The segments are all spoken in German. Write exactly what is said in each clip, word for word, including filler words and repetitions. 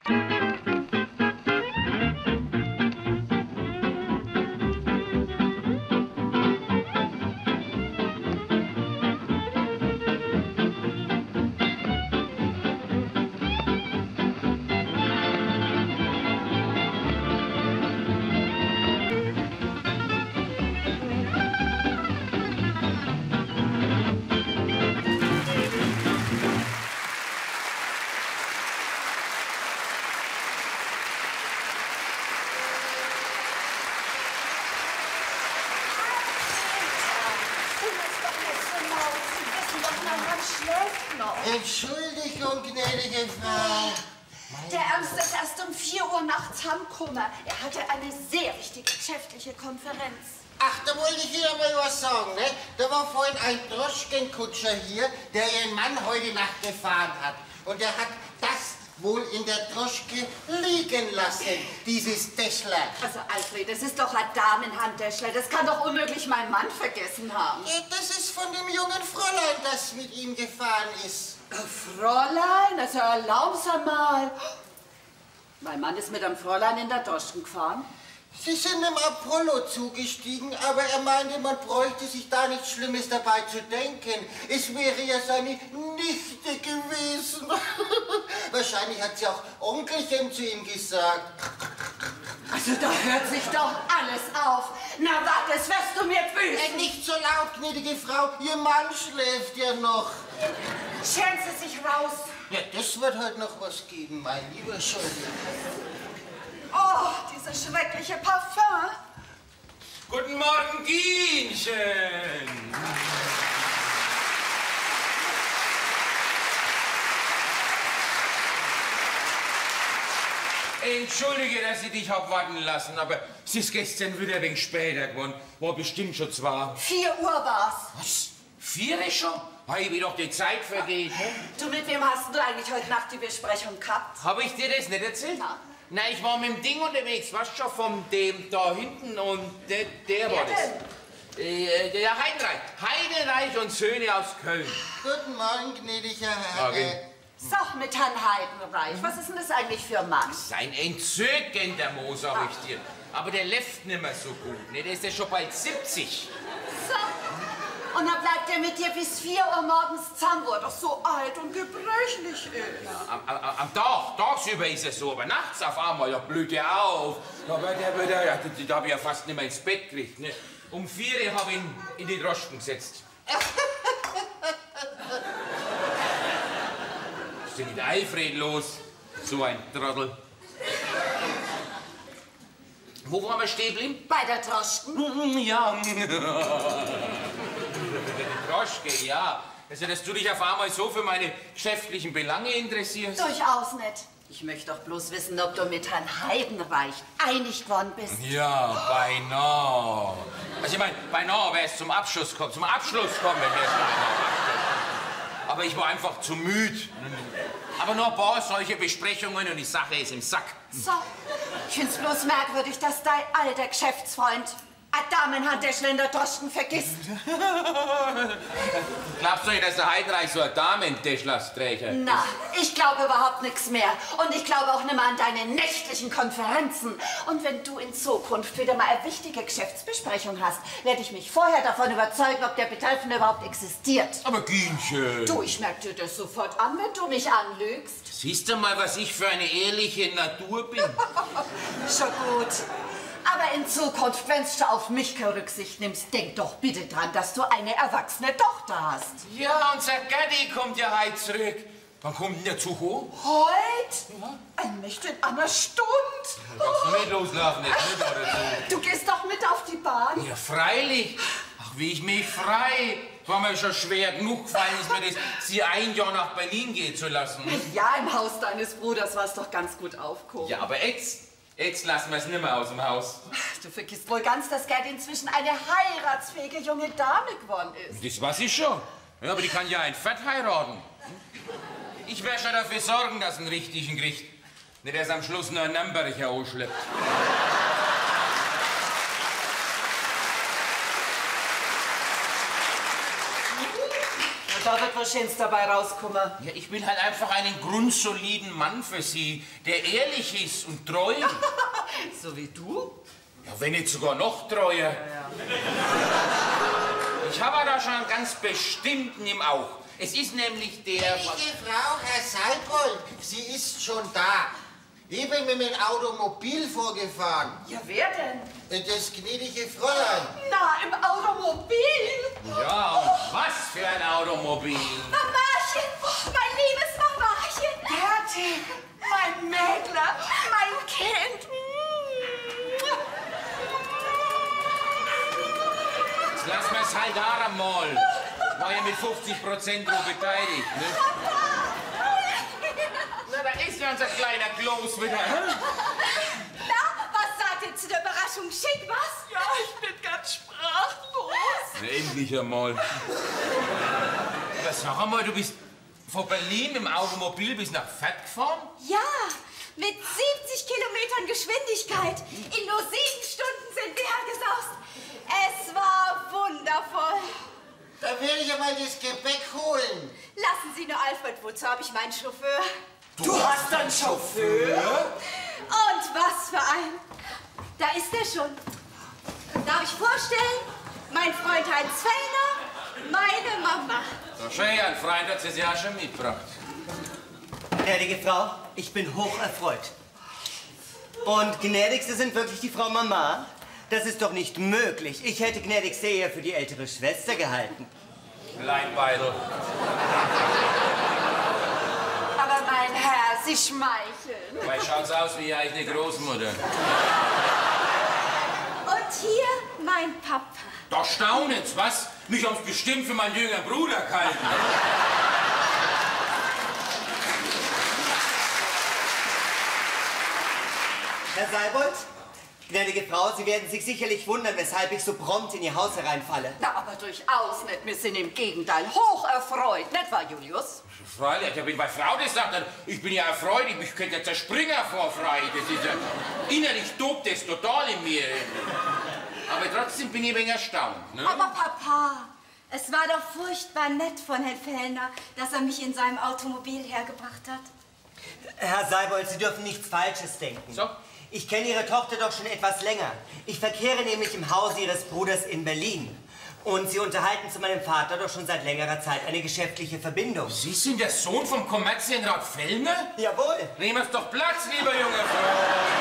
Entschuldigung, gnädige Frau. Der Ernst ist erst um vier Uhr nachts heimgekommen. Er hatte eine sehr wichtige geschäftliche Konferenz. Ach, da wollte ich Ihnen mal was sagen, ne? Da war vorhin ein Droschkenkutscher hier, der Ihren Mann heute Nacht gefahren hat. Und der hat das wohl in der Droschke liegen lassen, dieses Täschler. Also, Alfred, das ist doch ein Damenhandtäschler. Das kann doch unmöglich mein Mann vergessen haben. Ja, das ist von dem jungen Fräulein, das mit ihm gefahren ist. Fräulein? Also, erlauben Sie mal. Mein Mann ist mit einem Fräulein in der Droschke gefahren. Sie sind im Apollo zugestiegen, aber er meinte, man bräuchte sich da nichts Schlimmes dabei zu denken. Es wäre ja seine Nichte gewesen. Wahrscheinlich hat sie auch Onkelchen zu ihm gesagt. Also da hört sich doch alles auf. Na warte, das wirst du mir büßen. Äh, nicht so laut, gnädige Frau, Ihr Mann schläft ja noch. Scheren Sie sich raus. Ja, das wird heute noch was geben, mein lieber Scholli. Oh, dieses schreckliche Parfum. Guten Morgen, Gienchen. Entschuldige, dass ich dich hab warten lassen, aber es ist gestern wieder ein wenig später geworden. War bestimmt schon zwei. Vier Uhr war's. Was? Vier ist schon? Hey, wie doch die Zeit vergeht. Ne? Du, mit wem hast du eigentlich heute Nacht die Besprechung gehabt? Hab ich dir das nicht erzählt? Na? Nein, ich war mit dem Ding unterwegs, weißt schon, von dem da hinten und der, der war das. Äh, der Heidenreich. Heidenreich und Söhne aus Köln. Guten Morgen, gnädiger Herr. Okay. Sag mit Herrn Heidenreich, was ist denn das eigentlich für ein Mann? Sein entzückender Mo, sag ich dir. Aber der läuft nicht mehr so gut, ne? Der ist ja schon bald siebzig. So. Und dann bleibt er mit dir bis vier Uhr morgens zusammen, wo er doch so alt und gebrechlich ist. Am, am, am Tag, tagsüber ist er so, aber nachts auf einmal, da blüht er auf. Da wird er wieder, ja, da, da hab ich ja fast nicht mehr ins Bett gekriegt. Ne? Um vier Uhr hab ich ihn in die Droschken gesetzt. Was ist denn mit Alfred los? So ein Trottel. Wo waren wir stehen geblieben? Bei der Droschke? Ja. Droschke, ja. Also, dass du dich auf einmal so für meine geschäftlichen Belange interessierst? Durchaus nicht. Ich möchte doch bloß wissen, ob du mit Herrn Heidenreich einig geworden bist. Ja, beinahe. Also, ich meine, beinahe wäre es zum Abschluss gekommen. Zum Abschluss kommen wäre es beinahe. Aber ich war einfach zu müde. Aber noch ein paar solche Besprechungen und die Sache ist im Sack. So. Ich find's bloß merkwürdig, dass dein alter Geschäftsfreund ein Damenhandtäschler in der Droschken vergisst. Glaubst du nicht, dass der Heidenreich so ein Damentäschler trägt? Na, ich glaube überhaupt nichts mehr. Und ich glaube auch nicht mehr an deine nächtlichen Konferenzen. Und wenn du in Zukunft wieder mal eine wichtige Geschäftsbesprechung hast, werde ich mich vorher davon überzeugen, ob der Betreffende überhaupt existiert. Aber Gienchen. Du, ich merke dir das sofort an, wenn du mich anlügst. Siehst du mal, was ich für eine ehrliche Natur bin? Schon gut. Aber in Zukunft, wenn du auf mich keine Rücksicht nimmst, denk doch bitte dran, dass du eine erwachsene Tochter hast. Ja, unser Gatti kommt ja heute zurück. Wann kommt denn der Zug hoch? Heute? Ja. Ein nicht in einer Stunde. Darfst du nicht loslaufen, jetzt nicht oder so. Du gehst doch mit auf die Bahn. Ja, freilich. Ach, wie ich mich frei. Es war mir schon schwer genug gefallen, ist mir das, sie ein Jahr nach Berlin gehen zu lassen. Ja, im Haus deines Bruders war es doch ganz gut aufgehoben. Ja, aber jetzt, jetzt lassen wir es nicht mehr aus dem Haus. Du vergisst wohl ganz, dass Gerd inzwischen eine heiratsfähige junge Dame geworden ist. Das weiß ich schon. Ja, aber die kann ja ein Fett heiraten. Ich werde schon dafür sorgen, dass einen richtigen kriegt. Nicht erst am Schluss nur ein Nürnberger ausschleppt. Da wird wahrscheinlich dabei rauskommen. Ja, ich will halt einfach einen grundsoliden Mann für Sie, der ehrlich ist und treu. So wie du? Ja, wenn nicht sogar noch treuer. Ja, ja. Ich habe da schon einen ganz bestimmten im Auge. Es ist nämlich der... Gnädige Frau, Herr Seibold, sie ist schon da. Ich bin mit dem Automobil vorgefahren. Ja, wer denn? Das gnädige Fräulein. Na, im Automobil? Ja, und was für ein Automobil. Mamachen, mein liebes Mamachen. Gerti, mein Mädler, mein Kind. Jetzt lassen wir es halt da mal. War ja mit fünfzig Prozent nur beteiligt, ne? Na, da ist ja unser kleiner Kloß wieder. Na, was sagt ihr zu der Überraschung? Schick was? Ja, ich bin ganz sprachlos. Na, endlich einmal. Aber sag einmal, du bist von Berlin im Automobil bis nach Fett gefahren? Ja, mit siebzig Kilometern Geschwindigkeit. In nur sieben Stunden sind wir hergesaust. Es war wundervoll. Da werde ich einmal das Gepäck holen. Lassen Sie nur, Alfred, wozu habe ich meinen Chauffeur? Du hast einen Chauffeur? Und was für ein. Da ist er schon. Darf ich vorstellen? Mein Freund Heinz Fellner, meine Mama. So schön, ein Freund hat sie ja schon mitgebracht. Gnädige Frau, ich bin hoch erfreut. Und gnädig, Sie sind wirklich die Frau Mama? Das ist doch nicht möglich. Ich hätte gnädig sehr für die ältere Schwester gehalten. Leinbeidel. Aber mein Herr, Sie schmeicheln. Weil schaut's aus wie eine Großmutter. Und hier mein Papa. Da staunen's, was? Mich haben's bestimmt für meinen jüngeren Bruder gehalten. Herr Seibold? Gnädige Frau, Sie werden sich sicherlich wundern, weshalb ich so prompt in Ihr Haus hereinfalle. Na, aber durchaus nicht. Wir sind im Gegenteil hoch erfreut. Nicht wahr, Julius? Freilich, ich bin bei Frau gesagt, ich bin ja erfreut, ich mich könnte ja zerspringen vor Freude. Das ist ja, innerlich tobt es total in mir. Aber trotzdem bin ich ein wenig erstaunt. Ne? Aber Papa, es war doch furchtbar nett von Herrn Fellner, dass er mich in seinem Automobil hergebracht hat. Herr Seibold, Sie dürfen nichts Falsches denken. So? Ich kenne Ihre Tochter doch schon etwas länger. Ich verkehre nämlich im Hause Ihres Bruders in Berlin. Und Sie unterhalten zu meinem Vater doch schon seit längerer Zeit eine geschäftliche Verbindung. Sie sind der Sohn vom Kommerzienrat Fellner? Jawohl. Nehmen Sie doch Platz, lieber junge Frau.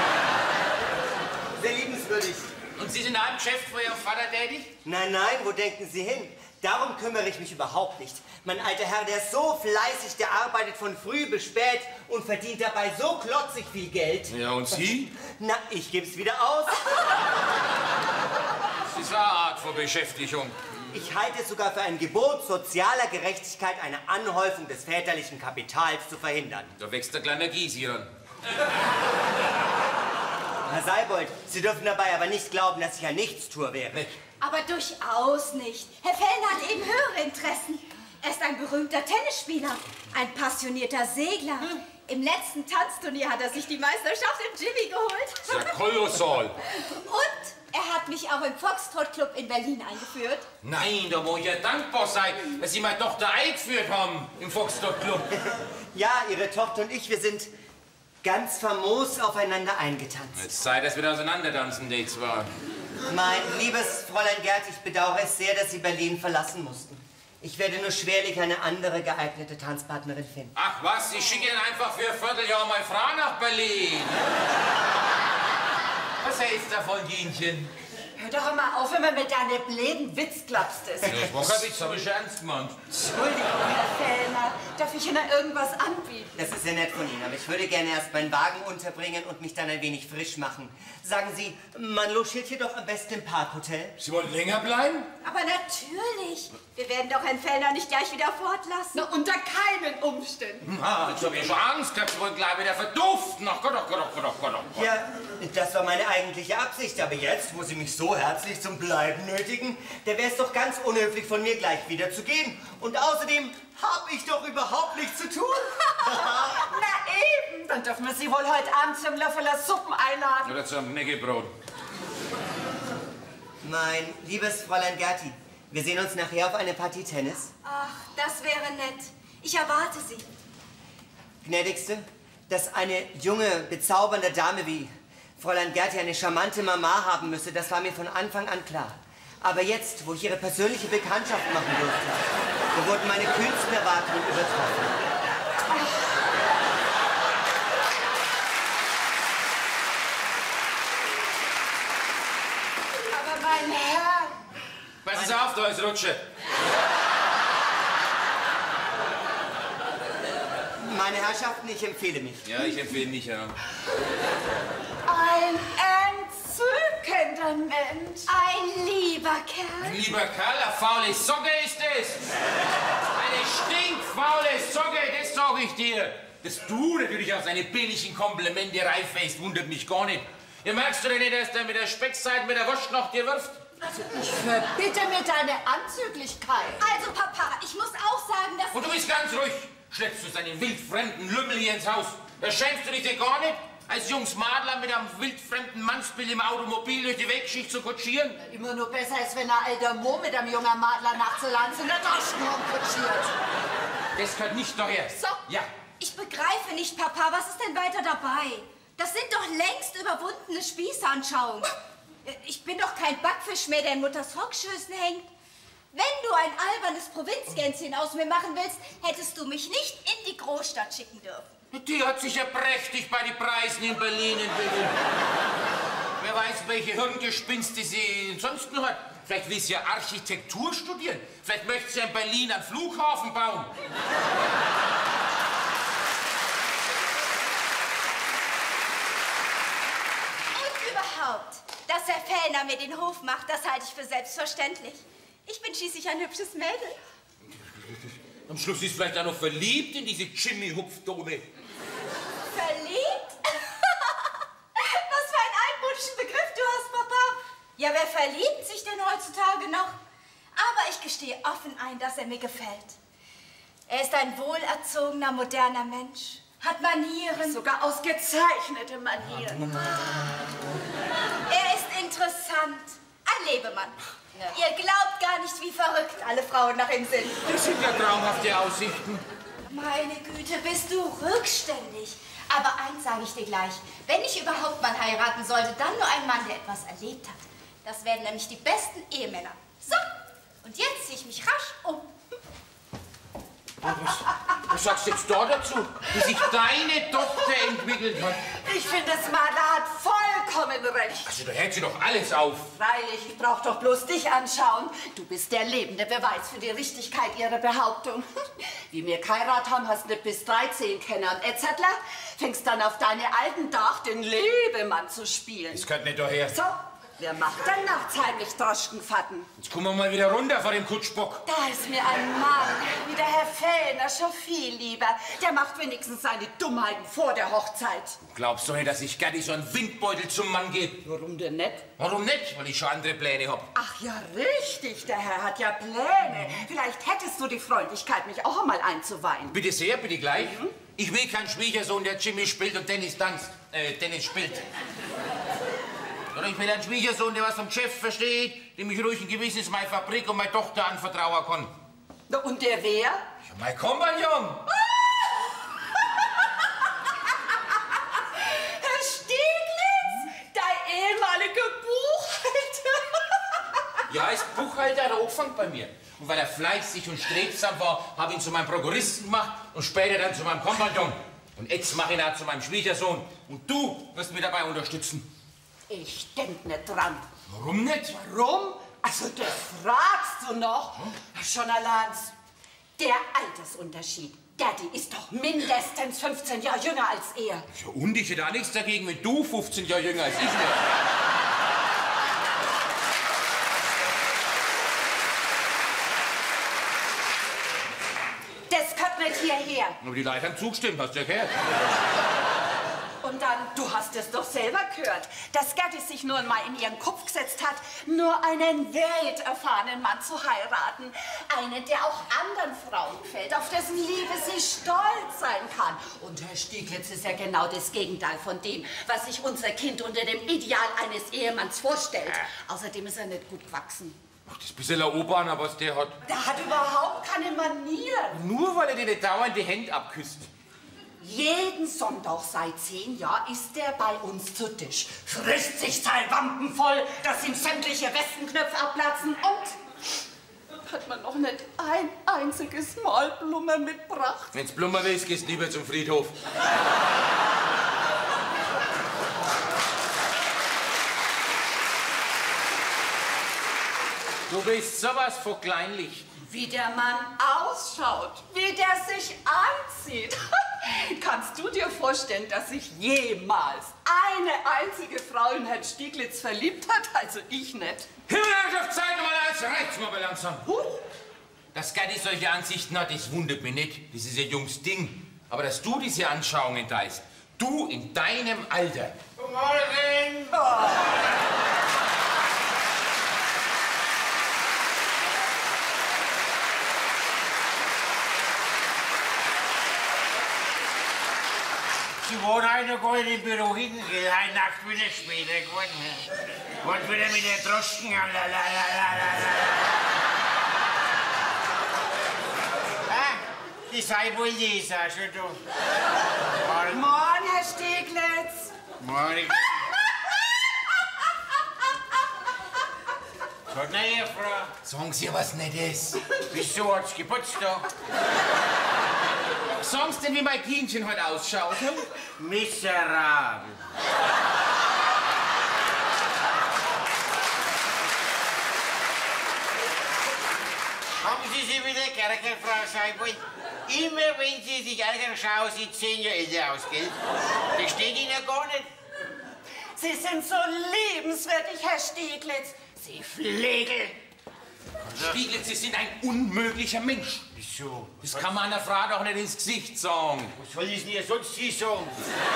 Sehr liebenswürdig. Und Sie sind auch im Geschäft für Ihren Vater tätig? Nein, nein, wo denken Sie hin? Darum kümmere ich mich überhaupt nicht. Mein alter Herr, der ist so fleißig, der arbeitet von früh bis spät und verdient dabei so klotzig viel Geld. Ja, und Sie? Na, ich gebe es wieder aus. Das ist eine Art von Beschäftigung. Ich halte es sogar für ein Gebot sozialer Gerechtigkeit, eine Anhäufung des väterlichen Kapitals zu verhindern. Da wächst der kleine Giesiran. Herr Seibold, Sie dürfen dabei aber nicht glauben, dass ich ein Nichtstuer wäre. Nicht? Aber durchaus nicht. Herr Fellner hat eben höhere Interessen. Er ist ein berühmter Tennisspieler, ein passionierter Segler. Hm. Im letzten Tanzturnier hat er sich die Meisterschaft im Jimmy geholt. Das ist ja kolossal. Und er hat mich auch im Foxtrot Club in Berlin eingeführt. Nein, da muss ich ja dankbar sein, dass Sie meine Tochter eingeführt haben im Foxtrot Club. Ja, Ihre Tochter und ich, wir sind ganz famos aufeinander eingetanzt. Jetzt Zeit, dass wir auseinandertanzen, die zwei. Mein liebes Fräulein Gerd, ich bedauere es sehr, dass Sie Berlin verlassen mussten. Ich werde nur schwerlich eine andere geeignete Tanzpartnerin finden. Ach was, Sie schicken einfach für ein Vierteljahr meine Frau nach Berlin. Was hältst du davon, Dienchen? Hör doch mal auf, wenn man mit deinem bläden Witz klappst. Das war kein Witz, habe ich ernst gemeint. Entschuldigung, Herr Fellner. Darf ich Ihnen irgendwas anbieten? Das ist sehr nett von Ihnen, aber ich würde gerne erst meinen Wagen unterbringen und mich dann ein wenig frisch machen. Sagen Sie, man logiert hier doch am besten im Parkhotel. Sie wollen länger bleiben? Aber natürlich. Wir werden doch Herrn Fellner nicht gleich wieder fortlassen. Na, unter keinen Umständen. Ah, jetzt habe ich schon Angst gehabt, Sie wollen gleich wieder verduften. Ach Gott, ach Gott, ach Gott, ach Gott, ach Gott. Ja, das war meine eigentliche Absicht, aber jetzt, wo Sie mich so herzlich zum Bleiben nötigen, da wäre es doch ganz unhöflich von mir, gleich wieder zu gehen. Und außerdem habe ich doch überhaupt nichts zu tun. Na eben, dann dürfen wir Sie wohl heute Abend zum Löffeler Suppen einladen. Oder zum Neckebrot. Mein liebes Fräulein Gerti, Wir sehen uns nachher auf eine Partie Tennis. Ach, das wäre nett. Ich erwarte Sie. Gnädigste, dass eine junge, bezaubernde Dame wie Fräulein Gerti eine charmante Mama haben müsse, das war mir von Anfang an klar. Aber jetzt, wo ich Ihre persönliche Bekanntschaft machen durfte, so wurden meine kühnsten Erwartungen übertroffen. Aber mein Herr... Pass auf, da ist Rutsche. Meine Herrschaften, ich empfehle mich. Ja, ich empfehle mich, ja. Ein entzückender Mensch. Ein lieber Kerl. Ein lieber Kerl, eine faule Socke ist es. Eine stinkfaule Socke, das sag ich dir. Dass du natürlich auf seine billigen Komplimente reifest, wundert mich gar nicht. Ihr merkst du denn nicht, dass der mit der Speckseite mit der Wurst nach dir wirft? Also ich verbitte mir deine Anzüglichkeit. Also, Papa, ich muss auch sagen, dass... Und du bist ganz ruhig. Schleppst du seinen wildfremden Lümmel hier ins Haus? Da schämst du dich denn gar nicht, als junges Madler mit einem wildfremden Mannsbild im Automobil durch die Wegschicht zu kutschieren? Immer nur besser, als wenn ein alter Mo mit einem jungen Madler nachts so lang in der Tasche rumkutschiert. Das gehört nicht daher. So. Ja. Ich begreife nicht, Papa, was ist denn weiter dabei? Das sind doch längst überwundene Spießanschauungen. Ich bin doch kein Backfisch mehr, der in Mutters Rockschößen hängt. Wenn du ein albernes Provinzgänschen aus mir machen willst, hättest du mich nicht in die Großstadt schicken dürfen. Die hat sich ja prächtig bei den Preisen in Berlin entwickelt. Wer weiß, welche Hirngespinste sie sonst noch hat. Vielleicht will sie ja Architektur studieren. Vielleicht möchte sie in Berlin einen Flughafen bauen. Und überhaupt, dass Herr Fellner mir den Hof macht, das halte ich für selbstverständlich. Ich bin schließlich ein hübsches Mädel. Am Schluss ist vielleicht auch noch verliebt in diese Jimmy-Hupfdome. Verliebt? Was für einen altmodischen Begriff du hast, Papa. Ja, wer verliebt sich denn heutzutage noch? Aber ich gestehe offen ein, dass er mir gefällt. Er ist ein wohlerzogener, moderner Mensch. Hat Manieren. Sogar ausgezeichnete Manieren. Er ist interessant. Ein Lebemann. Ja. Ihr glaubt gar nicht, wie verrückt alle Frauen nach ihm sind. Das sind ja traumhafte Aussichten. Meine Güte, bist du rückständig. Aber eins sage ich dir gleich. Wenn ich überhaupt mal heiraten sollte, dann nur ein Mann, der etwas erlebt hat. Das werden nämlich die besten Ehemänner. So, und jetzt ziehe ich mich rasch um. Was, was sagst du jetzt da dazu, wie sich deine Tochter entwickelt hat? Ich finde, das Madler hat vollkommen recht. Also, da hält sie doch alles auf. Freilich, ich brauch doch bloß dich anschauen. Du bist der lebende Beweis für die Richtigkeit ihrer Behauptung. Wie wir geheiratet haben, hast du nicht bis dreizehn kennen. Etzettler, fängst dann auf deine alten Tag den Lebemann zu spielen. Das gehört nicht daher. So, wer macht dann nachts heimlich Droschkenfahrten? Jetzt kommen wir mal wieder runter vor dem Kutschbock. Da ist mir ein Mann, wie der Herr Fellner, schon viel lieber. Der macht wenigstens seine Dummheiten vor der Hochzeit. Glaubst du nicht, dass ich gerne so einen Windbeutel zum Mann gebe? Warum denn nicht? Warum nicht? Weil ich schon andere Pläne hab. Ach ja, richtig, der Herr hat ja Pläne. Vielleicht hättest du die Freundlichkeit, mich auch einmal einzuweihen. Bitte sehr, bitte gleich. Mhm. Ich will keinen Schwiegersohn, der Jimmy spielt und Tennis tanzt. Äh, Tennis spielt. Oder ich will einen Schwiegersohn, der was vom Geschäft versteht, dem ich ruhig ein Gewissens meine Fabrik und meine Tochter anvertrauen kann. Na, und der wer? Ja, mein Kompagnon. Herr Stieglitz, dein ehemaliger Buchhalter. Ja, er ist Buchhalter, der angefangen bei mir. Und weil er fleißig und strebsam war, habe ich ihn zu meinem Prokuristen gemacht und später dann zu meinem Kompagnon. Und jetzt mache ich ihn auch zu meinem Schwiegersohn. Und du wirst mich dabei unterstützen. Ich denk nicht dran. Warum nicht? Warum? Also, das fragst du noch. Hm? Schon allein der Altersunterschied. Gerti ist doch mindestens fünfzehn Jahre jünger als er. Ja, und ich hätte auch nichts dagegen, wenn du fünfzehn Jahre jünger als ich wärst. Das kommt nicht hierher. Aber die Leute haben zugestimmt, hast du ja gehört. Und dann, du hast es doch selber gehört, dass Gerti sich nur mal in ihren Kopf gesetzt hat, nur einen welterfahrenen Mann zu heiraten. Einen, der auch anderen Frauen gefällt, auf dessen Liebe sie stolz sein kann. Und Herr Stieglitz ist ja genau das Gegenteil von dem, was sich unser Kind unter dem Ideal eines Ehemanns vorstellt. Außerdem ist er nicht gut gewachsen. Ach, das bisschen ein Oberner, was der hat. Der hat überhaupt keine Manieren. Nur weil er dir nicht dauernd die Hände abküsst. Jeden Sonntag seit zehn Jahren ist er bei uns zu Tisch. Frisst sich sein Wampen voll, dass ihm sämtliche Westenknöpfe abplatzen und hat man noch nicht ein einziges Mal Blummer mitgebracht. Wenn's Blummer willst, gehst lieber zum Friedhof. Du bist sowas von kleinlich. Wie der Mann ausschaut, wie der sich anzieht. Kannst du dir vorstellen, dass sich jemals eine einzige Frau in Herrn Stieglitz verliebt hat? Also ich nicht. Himmelherrschaft, Zeit Nummer eins, reicht's mal langsam. Huh. Dass Gerdi solche Ansichten hat, das wundert mich nicht. Das ist ein junges Ding. Aber dass du diese Anschauungen teilst, du in deinem Alter. Guten Morgen! Oh. Sie wohnen heute noch gar nicht im Büro hinten, gell? Heute Nacht wieder später geworden. Und wieder mit der Droschken. Ah, die sei wohl Lisa, schon du. Morgen. Morgen, Herr Stieglitz. Morgen. Gott, na, ihr Frau. Sagen Sie was Nettes. Wieso hat's Geburtstag? Sagen Sie denn, wie mein Kindchen heute ausschaut? Hm? Miserabel. Haben Sie sich wieder geärgert, Frau Seibold? Immer wenn Sie sich ärgern, schauen Sie zehn Jahre älter aus, gell? Das steht Ihnen ja gar nicht. Sie sind so liebenswürdig, Herr Stieglitz. Sie Flegel. Stieglitz, Sie sind ein unmöglicher Mensch. Wieso? Das kann man einer Frau doch nicht ins Gesicht sagen. Was soll ich denn ihr sonst Sie sagen?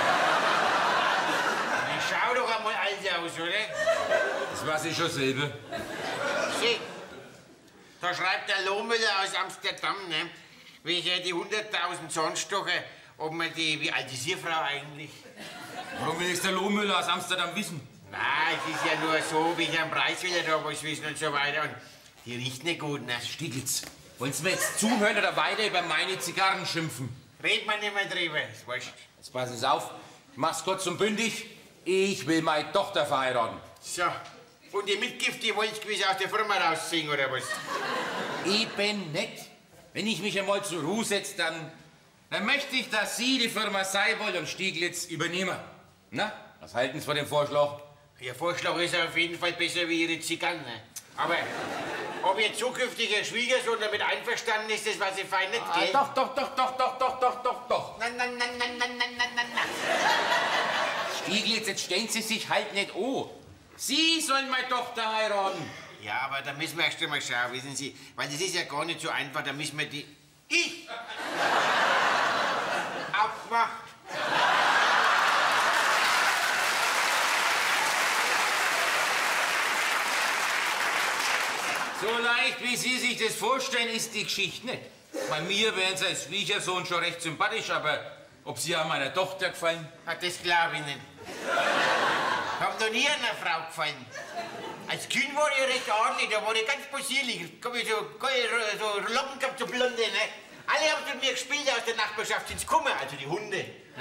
Ich schau doch einmal alt aus, oder? Das weiß ich schon selber. Sie, da schreibt der Lohmüller aus Amsterdam, ne? Welcher die hunderttausend Zahnstocher, ob man die, wie alt ist Ihre Frau eigentlich? Warum will jetzt der Lohmüller aus Amsterdam wissen? Nein, es ist ja nur so, wie ich am Preis will er da was wissen und so weiter. Und die riecht nicht gut, ne? Stieglitz, wollen Sie mir jetzt zuhören oder weiter über meine Zigarren schimpfen? Red man nicht mehr drüber, ist wurscht. Jetzt passen Sie auf, ich mach's kurz und bündig. Ich will meine Tochter verheiraten. So, und die Mitgift, die wollt ihr gewiss aus der Firma rausziehen, oder was? Eben nicht. Wenn ich mich einmal zur Ruhe setze, dann, dann möchte ich, dass Sie die Firma Seibold und Stieglitz übernehmen. Na, was halten Sie von dem Vorschlag? Ihr Vorschlag ist auf jeden Fall besser wie Ihre Zigarren. Aber ob Ihr zukünftiger Schwiegersohn damit einverstanden ist, das weiß ich fein nicht, Ah, gell? doch, doch, doch, doch, doch, doch, doch, doch, doch. Nein, nein, nein, nein, nein, nein, nein, nein, nein. Stieglitz, jetzt stellen Sie sich halt nicht an. Sie sollen meine Tochter heiraten. Ja, aber da müssen wir erst einmal schauen, wissen Sie, weil das ist ja gar nicht so einfach, da müssen wir die... Ich! Aufmachen! So leicht, wie Sie sich das vorstellen, ist die Geschichte nicht. Bei mir wären Sie als Schwiegersohn schon recht sympathisch, aber ob Sie an meiner Tochter gefallen? Ach, das glaube ich nicht. Ich hab noch nie einer Frau gefallen. Als Kind war ich recht ordentlich, da war ich ganz possierlich. Da hab ich so, so Locken gehabt, so blonde, ne? Alle haben mit mir gespielt aus der Nachbarschaft ins Kummer, also die Hunde. Na,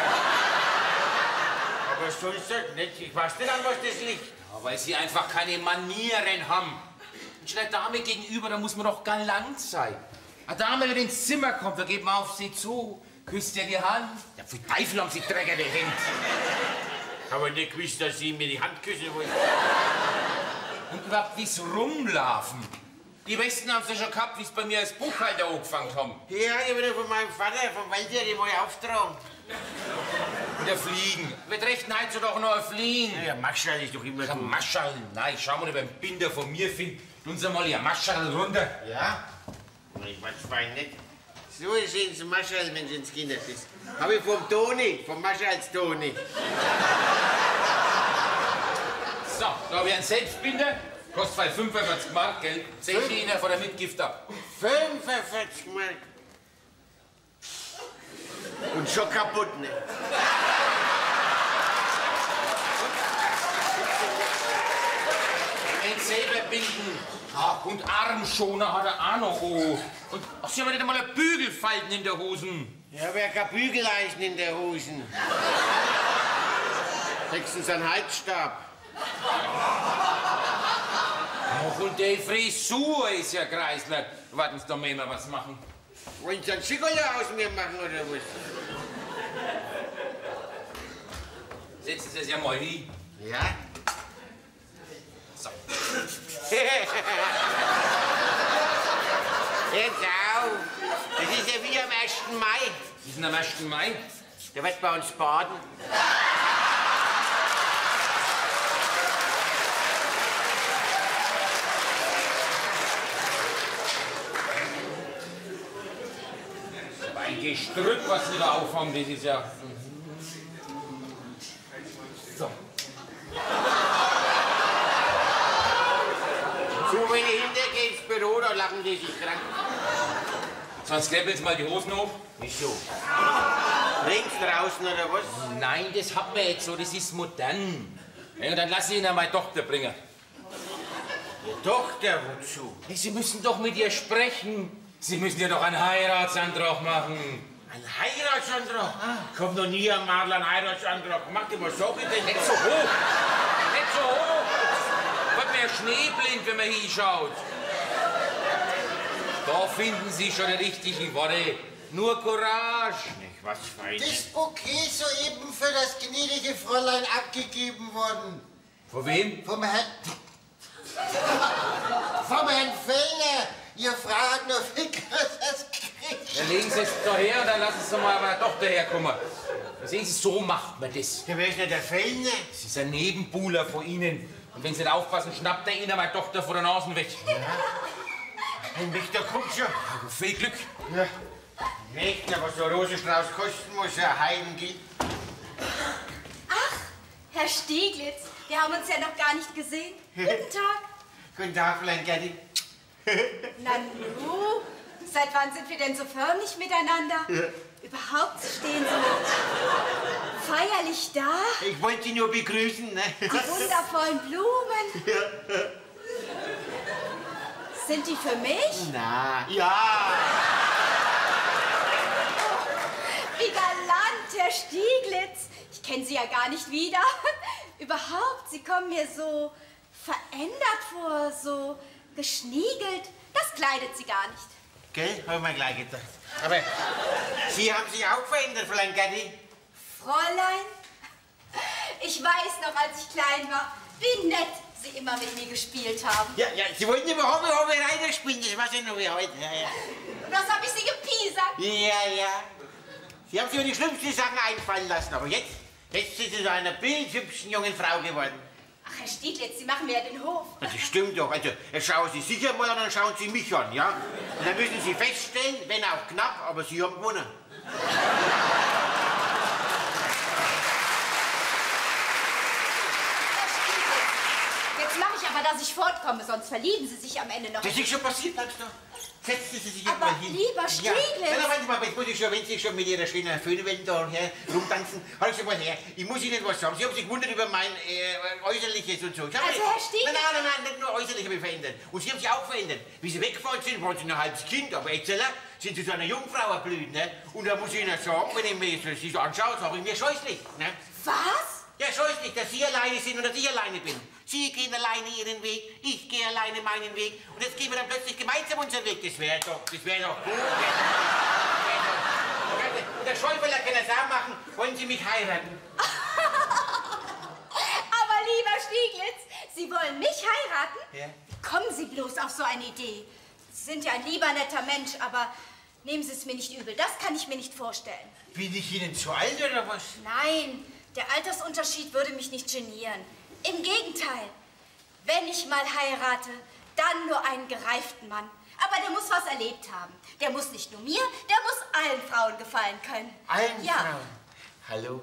aber, aber so ist das nicht. Ich weiß nicht, an was das liegt. Ja, weil Sie einfach keine Manieren haben. Und einer Dame gegenüber, da muss man doch galant sein. Eine Dame, wenn ins Zimmer kommt, da geht man auf sie zu, küsst ihr die Hand. Ja, für Teufel haben Sie dreckige Hände. Ich habe nicht gewusst, dass Sie mir die Hand küssen wollen. Und überhaupt, wie's rumlaufen. Die Westen haben Sie schon gehabt, wie's bei mir als Buchhalter angefangen haben. Ja, ich bin von meinem Vater, vom Walter, die mal auftragen. Wieder fliegen. Mit rechten Heiz doch noch ein Fliegen. Ja, Maschall ist doch immer Ja, gut. Maschall, nein, schau mal, beim Binder von mir finde. Tun Sie mal Ihr Maschall runter. Ja? Ich weiß fein nicht. So ein schönes Maschall, Menschenskinder. Das habe ich vom Toni, vom Maschalls Toni. So, da habe ich einen Selbstbinder. Kostet halt fünfundvierzig Mark, gell? Zähl ich Ihnen von der Mitgift ab. fünfundvierzig Mark. Und schon kaputt, ne? Wenn Sie selber binden, Ach, und Armschoner hat er auch noch. Oh. Und ach, Sie haben nicht einmal Bügelfalten in der Hosen. Ich habe ja kein Bügeleisen in der Hosen. Höchstens ein Halsstab. Ach, und die Frisur ist ja Kreisler. Warten Sie, da müssen wir was machen. Wollen Sie einen Schikola aus mir machen, oder was? Setzen Sie es ja mal hin. Ja? So. Jetzt auf! Das ist ja wie am ersten Mai. Wie ist denn am ersten Mai? Der wird bei uns baden. Ein Gestrüpp, was Sie da aufhaben, das ist ja... So. So, wenn ich hintergehe ins Büro, da lachen die sich krank. Sonst klappt jetzt mal die Hosen hoch. Wieso? Links draußen oder was? Nein, das hat man jetzt so, das ist modern. Ja, dann lass ich Ihnen meine Tochter bringen. Tochter, wozu? Sie müssen doch mit ihr sprechen. Sie müssen ja doch einen Heiratsantrag machen. Ein Heiratsantrag? Ich hab noch nie einmal einen Heiratsantrag gemacht. Ich muss sagen, denn Nicht so hoch! Nicht so hoch! Wird mir schneeblind, wenn man hinschaut. Da finden Sie schon die richtigen Worte. Nur Courage. Nicht was Feines. Das Bouquet soeben für das gnädige Fräulein abgegeben worden. Von wem? Vom Herrn... Vom Herrn Fellner. Ihr Frau hat nur das gekriegt. Dann legen Sie es da her und dann lassen Sie mal meine Tochter herkommen. Sehen Sie, so macht man das. Der wäre nicht der Fellner. Das ist ein Nebenbuhler von Ihnen. Und wenn Sie nicht aufpassen, schnappt er Ihnen meine Tochter vor der Nase weg. Ja. Ein Wächter kommt schon. Ja, viel Glück. Ja. Wächter, was so ein Rosenstrauß kosten muss, ja Heiden gibt. Ach, Herr Stieglitz, wir haben uns ja noch gar nicht gesehen. Guten Tag. Guten Tag, Fräulein Gerdi. Nanu, seit wann sind wir denn so förmlich miteinander? Ja. Überhaupt, Sie stehen so feierlich da. Ich wollte Sie nur begrüßen, ne? Die wundervollen Blumen. Ja. Sind die für mich? Na, ja. Wie galant, Herr Stieglitz. Ich kenne Sie ja gar nicht wieder. Überhaupt, Sie kommen mir so verändert vor, so geschniegelt. Das kleidet Sie gar nicht. Gell? Hab ich mir gleich gedacht. Aber Sie haben sich auch verändert, Fräulein Gerdi. Fräulein, ich weiß noch, als ich klein war, wie nett Sie immer mit mir gespielt haben. Ja, ja, Sie wollten immer Hobby, Hobby rein spielen, das war ja noch wie heute. Ja, ja. Und was habe ich Sie gepiesert? Ja, ja. Sie haben sich über die schlimmsten Sachen einfallen lassen, aber jetzt, jetzt sind Sie zu einer bildhübschen jungen Frau geworden. Ach, Herr Stieglitz, Sie machen mir ja den Hof. Das stimmt doch. Also, jetzt schauen Sie sicher mal an, dann schauen Sie mich an, ja? Und dann müssen Sie feststellen, wenn auch knapp, aber Sie haben gewonnen. Jetzt mache ich aber, dass ich fortkomme, sonst verlieben Sie sich am Ende noch. Das ist schon passiert, sagst du? Setzen Sie sich jetzt Aber mal hin. lieber Stieglitz. Ja, na, warte mal, jetzt muss ich schon, wenn Sie schon mit Ihrer schönen Föhnwellen da her rumtanzen, halt Sie mal her. Ich muss Ihnen was sagen. Sie haben sich gewundert über mein äh, Äußerliches und so. Schau Also, mal. Herr Stieglitz. Nein, nein, nein, nicht nur äußerlich habe ich verändert. Und Sie haben sich auch verändert. Wie Sie weggefahren sind, waren Sie ein halbes Kind, aber jetzt äh, sind Sie zu einer Jungfrau erblüht, ne? Und da muss ich Ihnen sagen, wenn ich mir so, Sie so anschaue, sage ich mir scheußlich, ne? Was? Ja, scheußlich, dass Sie alleine sind und dass ich alleine bin. Sie gehen alleine Ihren Weg, ich gehe alleine meinen Weg. Und jetzt gehen wir dann plötzlich gemeinsam unseren Weg. Das wäre doch, das wäre doch gut. Wär doch, und der Schäufeler kann das auch machen. Wollen Sie mich heiraten? Aber lieber Stieglitz, Sie wollen mich heiraten? Ja. Wie kommen Sie bloß auf so eine Idee? Sie sind ja ein lieber, netter Mensch, aber nehmen Sie es mir nicht übel. Das kann ich mir nicht vorstellen. Bin ich Ihnen zu alt oder was? Nein, der Altersunterschied würde mich nicht genieren. Im Gegenteil. Wenn ich mal heirate, dann nur einen gereiften Mann. Aber der muss was erlebt haben. Der muss nicht nur mir, der muss allen Frauen gefallen können. Allen ja. Frauen? Hallo?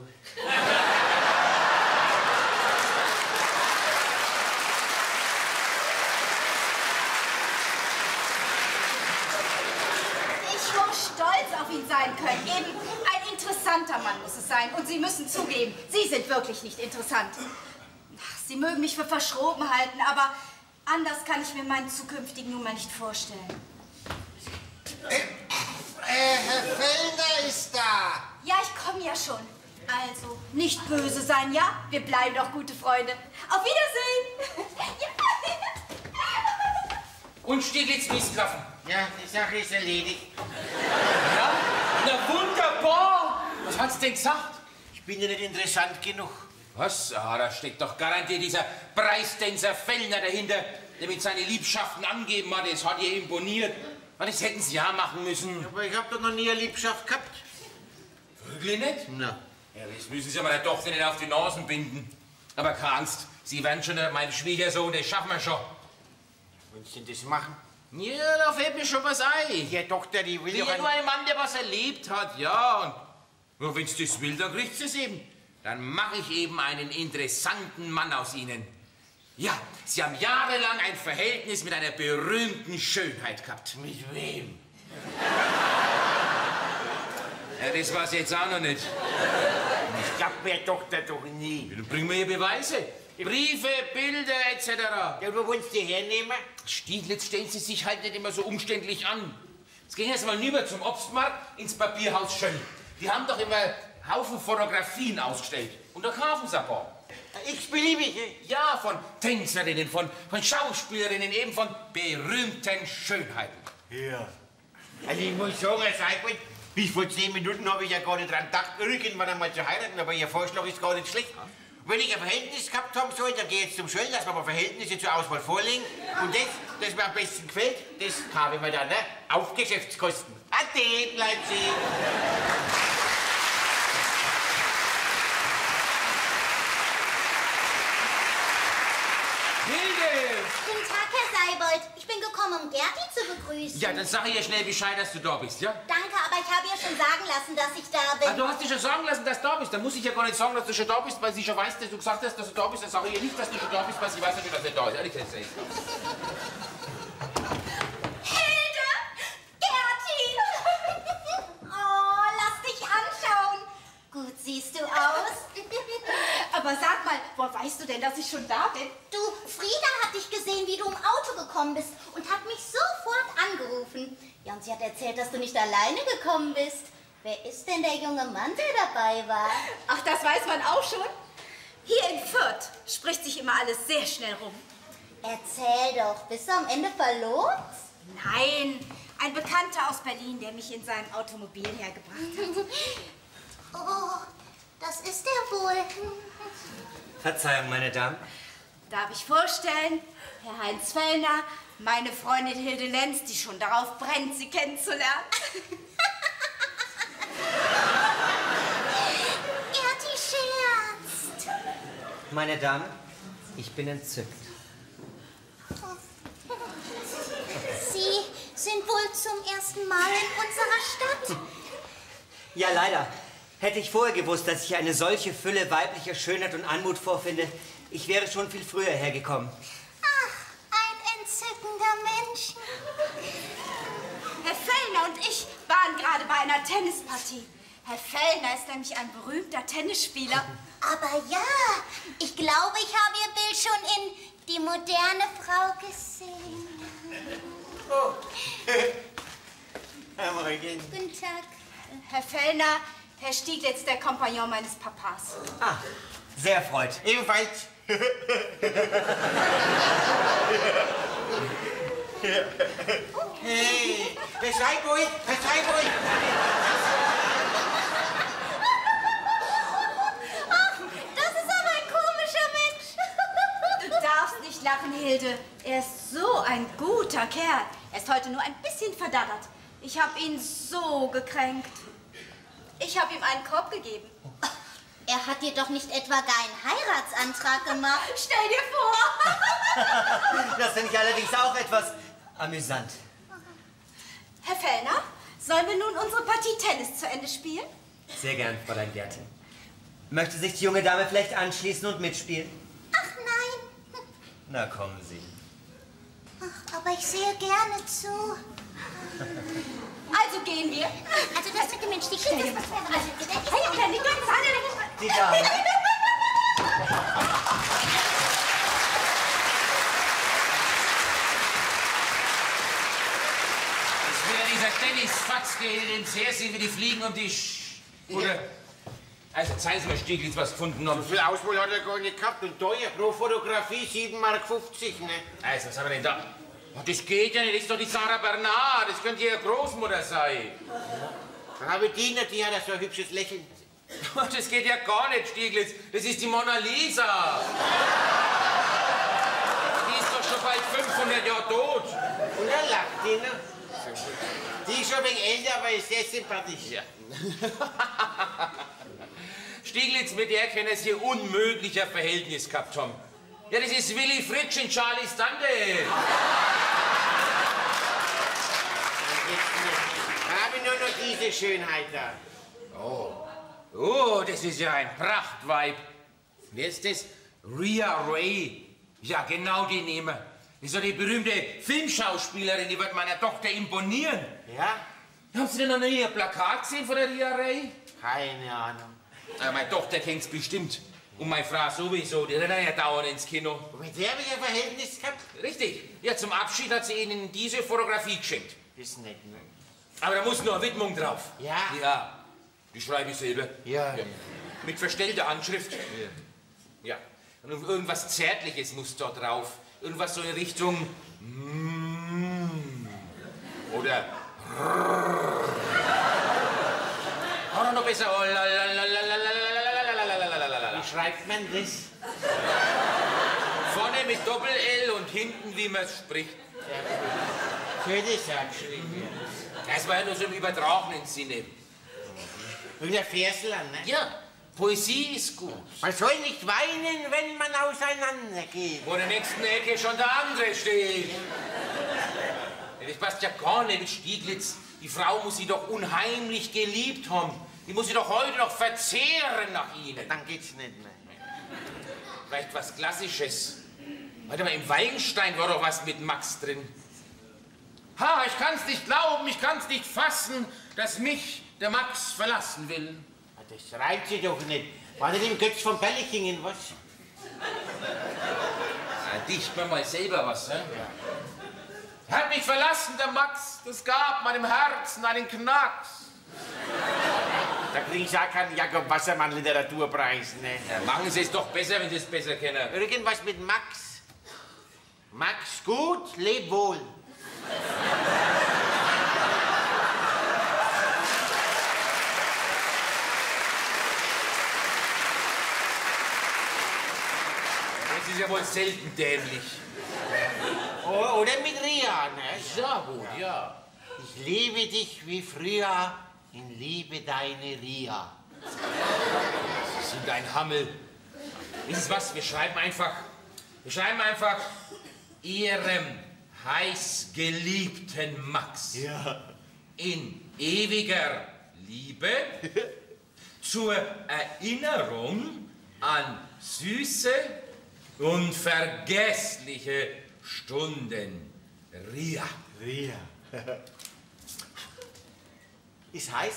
Ich muss stolz auf ihn sein können. Eben ein interessanter Mann muss es sein. Und Sie müssen zugeben, Sie sind wirklich nicht interessant. Ach, Sie mögen mich für verschroben halten, aber Anders kann ich mir meinen zukünftigen nun mal nicht vorstellen. Äh, äh, Herr Fellner ist da. Ja, ich komme ja schon. Also, nicht böse sein, ja? Wir bleiben doch gute Freunde. Auf Wiedersehen. Ja. Und Stieglitz Wiesgrafen. Ja, die Sache ist erledigt. Ja? Na wunderbar! Was hat's denn gesagt? Ich bin ja nicht interessant genug. Was? Ah, da steckt doch garantiert dieser Preistänzer Fellner dahinter, der mit seinen Liebschaften angeben hat. Das hat ihr imponiert. Das hätten Sie ja machen müssen. Aber ich hab doch noch nie eine Liebschaft gehabt. Wirklich nicht? Na. Ja, das müssen Sie meiner Tochter nicht auf die Nasen binden. Aber keine Angst, Sie werden schon mein Schwiegersohn, das schaffen wir schon. Wollen Sie das machen? Ja, da fällt mir schon was ein. Die Tochter, die will Ja, doch nur ein Mann, der was erlebt hat, ja. Und ja, wenn es das will, dann kriegt es eben. Dann mache ich eben einen interessanten Mann aus Ihnen. Ja, Sie haben jahrelang ein Verhältnis mit einer berühmten Schönheit gehabt. Mit wem? Ja, das war's jetzt auch noch nicht. Ich glaub mir Tochter doch nie. Ja, dann bringen wir hier Beweise. Briefe, Bilder et cetera. Ja, wo wollen Sie die hernehmen? Stieglitz, stellen Sie sich halt nicht immer so umständlich an. Jetzt gehen wir jetzt mal rüber zum Obstmarkt ins Papierhaus Schöll. Die haben doch immer Haufen Fotografien ausgestellt. Und da kaufen sie ein paar. Ich beliebig. Ja, von Tänzerinnen, von, von Schauspielerinnen, eben von berühmten Schönheiten. Ja. Also ich muss sagen, Herr Seibert, bis vor zehn Minuten habe ich ja gar nicht dran gedacht, irgendwann einmal zu heiraten, aber Ihr Vorschlag ist gar nicht schlecht. Wenn ich ein Verhältnis gehabt haben soll, dann gehe ich jetzt zum Schöll, dass wir mal Verhältnisse zur Auswahl vorlegen. Und das, das mir am besten gefällt, das habe ich mir dann ne, auf Geschäftskosten. Ade, bleibt Sie. Guten Tag, Herr Seibold. Ich bin gekommen, um Gerti zu begrüßen. Ja, dann sag ich ihr schnell Bescheid, dass du da bist, ja? Danke, aber ich habe ihr schon sagen lassen, dass ich da bin. Ah, du hast dir schon sagen lassen, dass du da bist. Dann muss ich ja gar nicht sagen, dass du schon da bist, weil sie schon weiß, dass du gesagt hast, dass du da bist. Dann sage ich ihr nicht, dass du schon da bist, weil sie weiß natürlich, dass du da bist. Ehrlich gesagt. Hilde! Gerti! Oh, lass dich anschauen. Gut siehst du aus. Aber sag mal, woher weißt du denn, dass ich schon da bin? Du, Frieda hat dich gesehen, wie du im Auto gekommen bist und hat mich sofort angerufen. Ja, und sie hat erzählt, dass du nicht alleine gekommen bist. Wer ist denn der junge Mann, der dabei war? Ach, das weiß man auch schon. Hier in Fürth spricht sich immer alles sehr schnell rum. Erzähl doch, bist du am Ende verlobt? Nein, ein Bekannter aus Berlin, der mich in seinem Automobil hergebracht hat. Oh, das ist er wohl. Verzeihung, meine Damen. Darf ich vorstellen, Herr Heinz Fellner, meine Freundin Hilde Lenz, die schon darauf brennt, Sie kennenzulernen. Gerti scherzt. Meine Damen, ich bin entzückt. Sie sind wohl zum ersten Mal in unserer Stadt? Ja, leider. Hätte ich vorher gewusst, dass ich eine solche Fülle weiblicher Schönheit und Anmut vorfinde, ich wäre schon viel früher hergekommen. Ach, ein entzückender Mensch. Herr Fellner und ich waren gerade bei einer Tennispartie. Herr Fellner ist nämlich ein berühmter Tennisspieler. Aber ja, ich glaube, ich habe Ihr Bild schon in Die moderne Frau gesehen. Oh. Herr Morgen. Guten Tag. Herr Fellner, Herr Stieglitz, der Kompagnon meines Papas. Ah, sehr erfreut. Ebenfalls. Hey, Herr Seibold, Herr Seibold. Ach, das ist aber ein komischer Mensch. Du darfst nicht lachen, Hilde. Er ist so ein guter Kerl. Er ist heute nur ein bisschen verdattert. Ich habe ihn so gekränkt. Ich habe ihm einen Korb gegeben. Er hat dir doch nicht etwa gar einen Heiratsantrag gemacht. Stell dir vor! Das finde ich allerdings auch etwas amüsant. Herr Fellner, sollen wir nun unsere Partie Tennis zu Ende spielen? Sehr gern, Fräulein Gerti. Möchte sich die junge Dame vielleicht anschließen und mitspielen? Ach nein. Na, kommen Sie. Ach, aber ich sehe gerne zu. Also gehen wir. Also das mit dem Mensch, die Kinder. Also, Hey, Kenny, ganz alle. Die Dame. Ratzfatz geht ins Her, sind wir die Fliegen um die Sch... Oder... Also, zeigen Sie mal, Stieglitz, was gefunden haben. So viel Auswahl hat er gar nicht gehabt. Und teuer pro Fotografie sieben Mark fünfzig, ne? Also, was haben wir denn da? Oh, das geht ja nicht, das ist doch die Sarah Bernard. Das könnte Ihre Großmutter sein. Dann habe ich die, die hat so ein hübsches Lächeln. Das geht ja gar nicht, Stieglitz. Das ist die Mona Lisa. Die ist doch schon bald fünfhundert Jahre tot. Und er lacht die, ne? Die ist schon ein wenig älter, aber ist sehr sympathisch. Ja. Stieglitz, mit der können Sie ein unmöglicher Verhältnis gehabt haben. Ja, das ist Willy Fritsch in Charlies Tante. Da habe ich nur noch diese Schönheit da. Oh. Oh, das ist ja ein Prachtweib. Wer ist das? Rhea Ray. Ja, genau die nehmen. Das ist doch die berühmte Filmschauspielerin, die wird meiner Tochter imponieren. Ja? Haben Sie denn noch nie ein Plakat gesehen von der Rhea Ray? Keine Ahnung. Ja, meine Tochter kennt's bestimmt. Und meine Frau sowieso, die rennen ja dauernd ins Kino. Und mit der habe ich ein Verhältnis gehabt? Richtig. Ja, zum Abschied hat sie Ihnen diese Fotografie geschenkt. Ist nett, ne? Aber da muss noch eine Widmung drauf. Ja? Ja. Die schreibe ich selber. Ja. Ja. Mit verstellter Anschrift. Ja. Ja. Und irgendwas Zärtliches muss da drauf. Irgendwas so in Richtung... Mm, oder... Oder noch besser... Wie schreibt man das? Vorne mit Doppel-L und hinten, wie man es spricht. Schön ist ja geschrieben. Das war ja nur so im übertragenen Sinne. Und der Versel an, ne? Ja, Poesie ist gut. Man soll nicht weinen, wenn man auseinandergeht. Wo in der nächsten Ecke schon der andere steht. Ja, das passt ja gar nicht mit Stieglitz. Die Frau muss sie doch unheimlich geliebt haben. Die muss sie doch heute noch verzehren nach Ihnen. Dann geht's nicht mehr. Vielleicht was Klassisches. Warte mal, im Wallenstein war doch was mit Max drin. Ha, ich kann's nicht glauben, ich kann's nicht fassen, dass mich der Max verlassen will. Das reimt sie doch nicht. War nicht im Götz von Berlichingen was? Ja, dicht mir mal selber was, hä? Er hat mich verlassen, der Max. Das gab meinem Herzen einen Knacks. Da krieg ich auch keinen Jakob Wassermann Literaturpreis, ne? Ja, machen Sie es doch besser, wenn Sie es besser kennen. Irgendwas mit Max. Max gut, leb wohl. Das ist ja wohl selten dämlich. O- Oder mit Ria, ne? Ja, gut, ja. Ich liebe dich wie früher, in Liebe deine Ria. Sie sind ein Hammel. Wisst ihr was? Wir schreiben einfach. Wir schreiben einfach Ihrem heißgeliebten Max. Ja. In ewiger Liebe zur Erinnerung an süße, unvergessliche Stunden. Ria. Ria. Ist heiß?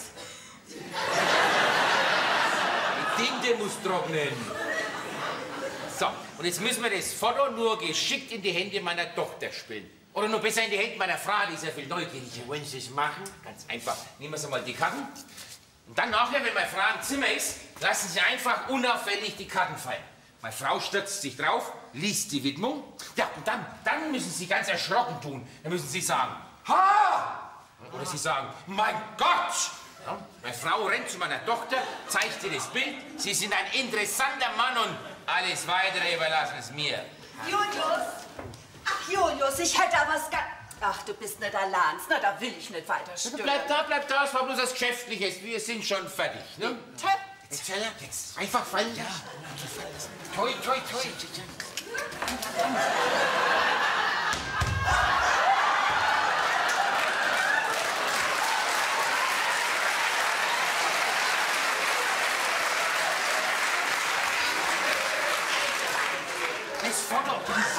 Die Tinte muss trocknen. So, und jetzt müssen wir das Foto nur geschickt in die Hände meiner Tochter spielen. Oder nur besser in die Hände meiner Frau, die ist ja viel neugieriger. Wollen Sie es machen? Ganz einfach. Nehmen Sie mal die Karten. Und dann nachher, wenn meine Frau im Zimmer ist, lassen Sie einfach unauffällig die Karten fallen. Meine Frau stürzt sich drauf, liest die Widmung. Ja, und dann, dann müssen Sie ganz erschrocken tun. Dann müssen Sie sagen, ha! Oder Sie sagen, mein Gott! Ja, meine Frau rennt zu meiner Tochter, zeigt ihr das Bild. Sie sind ein interessanter Mann und alles Weitere überlassen es mir. Julius! Ach, Julius, ich hätte aber was ganz... Ach, du bist nicht allein. Na, da will ich nicht weiter stören. Bleib da, bleib da, es war bloß was Geschäftliches. Wir sind schon fertig, ne? Jetzt, Zeller, jetzt. Einfach fallen. Ja. Toi, toi, toi. Das Foto.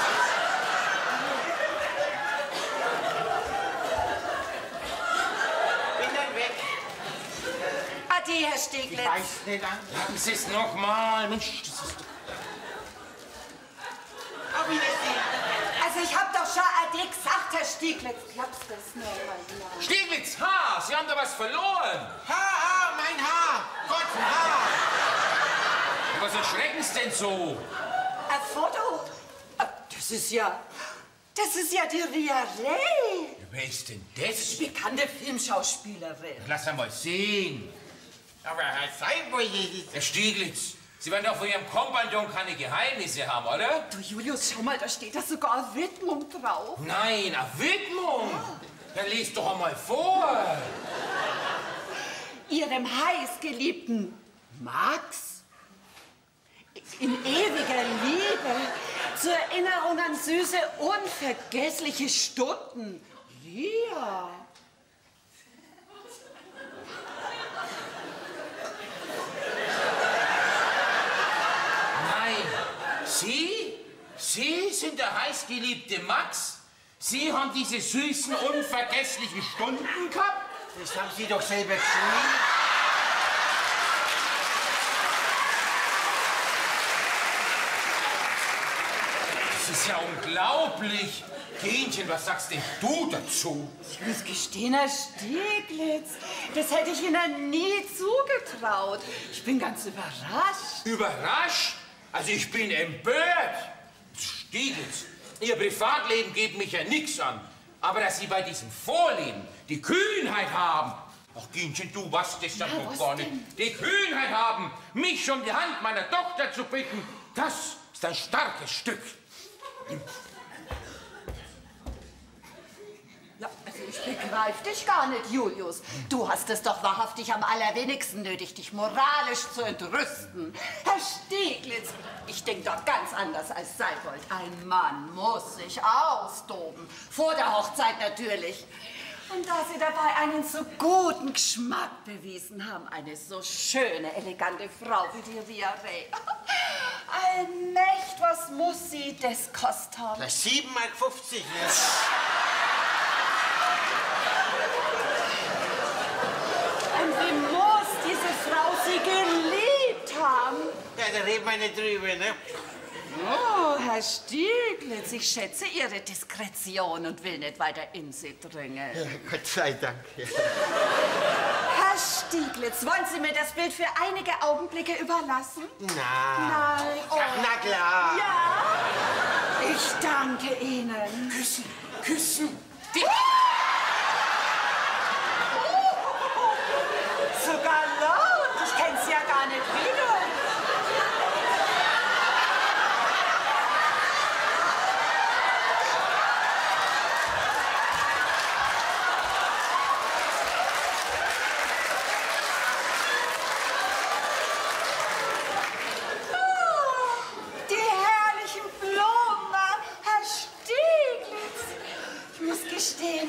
Bin dann weg. Ade, Herr Stieglitz. Ich weiß nicht an. Sagen Sie es noch mal. Mensch, das ist... Auf Wiedersehen. Also ich hab doch schon Ade gesagt, Herr Stieglitz, klappst das nur mal. Stieglitz, Haar, Sie haben da was verloren. Haar, Haar, mein Haar. Gott, Haar. Was erschrecken Sie denn so? Ein Foto? Das ist ja... Das ist ja die Ria Ray. Wer ist denn das? Bekannte Filmschauspielerin. Lass einmal sehen. Aber Herr Seibold, Herr Stieglitz, Sie werden doch von Ihrem Kompagnon keine Geheimnisse haben, oder? Du, Julius, schau mal, da steht da sogar eine Widmung drauf. Nein, eine Widmung. Dann lest doch einmal vor. Ihrem heißgeliebten Max. In ewiger Liebe, zur Erinnerung an süße, unvergessliche Stunden. Ria. Nein, Sie? Sie sind der heißgeliebte Max? Sie haben diese süßen, unvergesslichen Stunden gehabt? das haben Sie doch selber geschrieben. Das ist ja unglaublich. Gähnchen, was sagst denn du dazu? Ich muss gestehen, Herr Stieglitz, das hätte ich Ihnen nie zugetraut. Ich bin ganz überrascht. Überrascht? Also ich bin empört. Stieglitz, Ihr Privatleben geht mich ja nichts an. Aber dass Sie bei diesem Vorleben die Kühnheit haben, ach Gähnchen, du weißt das doch Ja, noch was gar denn? nicht. Die Kühnheit haben, mich um die Hand meiner Tochter zu bitten, das ist ein starkes Stück. Ja, also ich begreife dich gar nicht, Julius. Du hast es doch wahrhaftig am allerwenigsten nötig, dich moralisch zu entrüsten. Herr Stieglitz, ich denke doch ganz anders als Seibold. Ein Mann muss sich austoben. Vor der Hochzeit natürlich. Und da Sie dabei einen so guten Geschmack bewiesen haben, eine so schöne, elegante Frau wie die Ria Ray. Allmächt, was muss sie das kostet haben? Das sieben Mark fünfzig. Ja. Und wie muss diese Frau sie geliebt haben? Ja, da reden wir nicht drüber, ne? Oh, Herr Stieglitz, ich schätze Ihre Diskretion und will nicht weiter in Sie dringen. Ja, Gott sei Dank. Ja. Herr Stieglitz, wollen Sie mir das Bild für einige Augenblicke überlassen? Na. Nein. Oh. Ach, na klar. Ja, ich danke Ihnen. Küssen, küssen. Die Sogar laut, ich kenne Sie ja gar nicht wieder. Die herrlichen Blumen, Herr Stieglitz. Ich muss gestehen,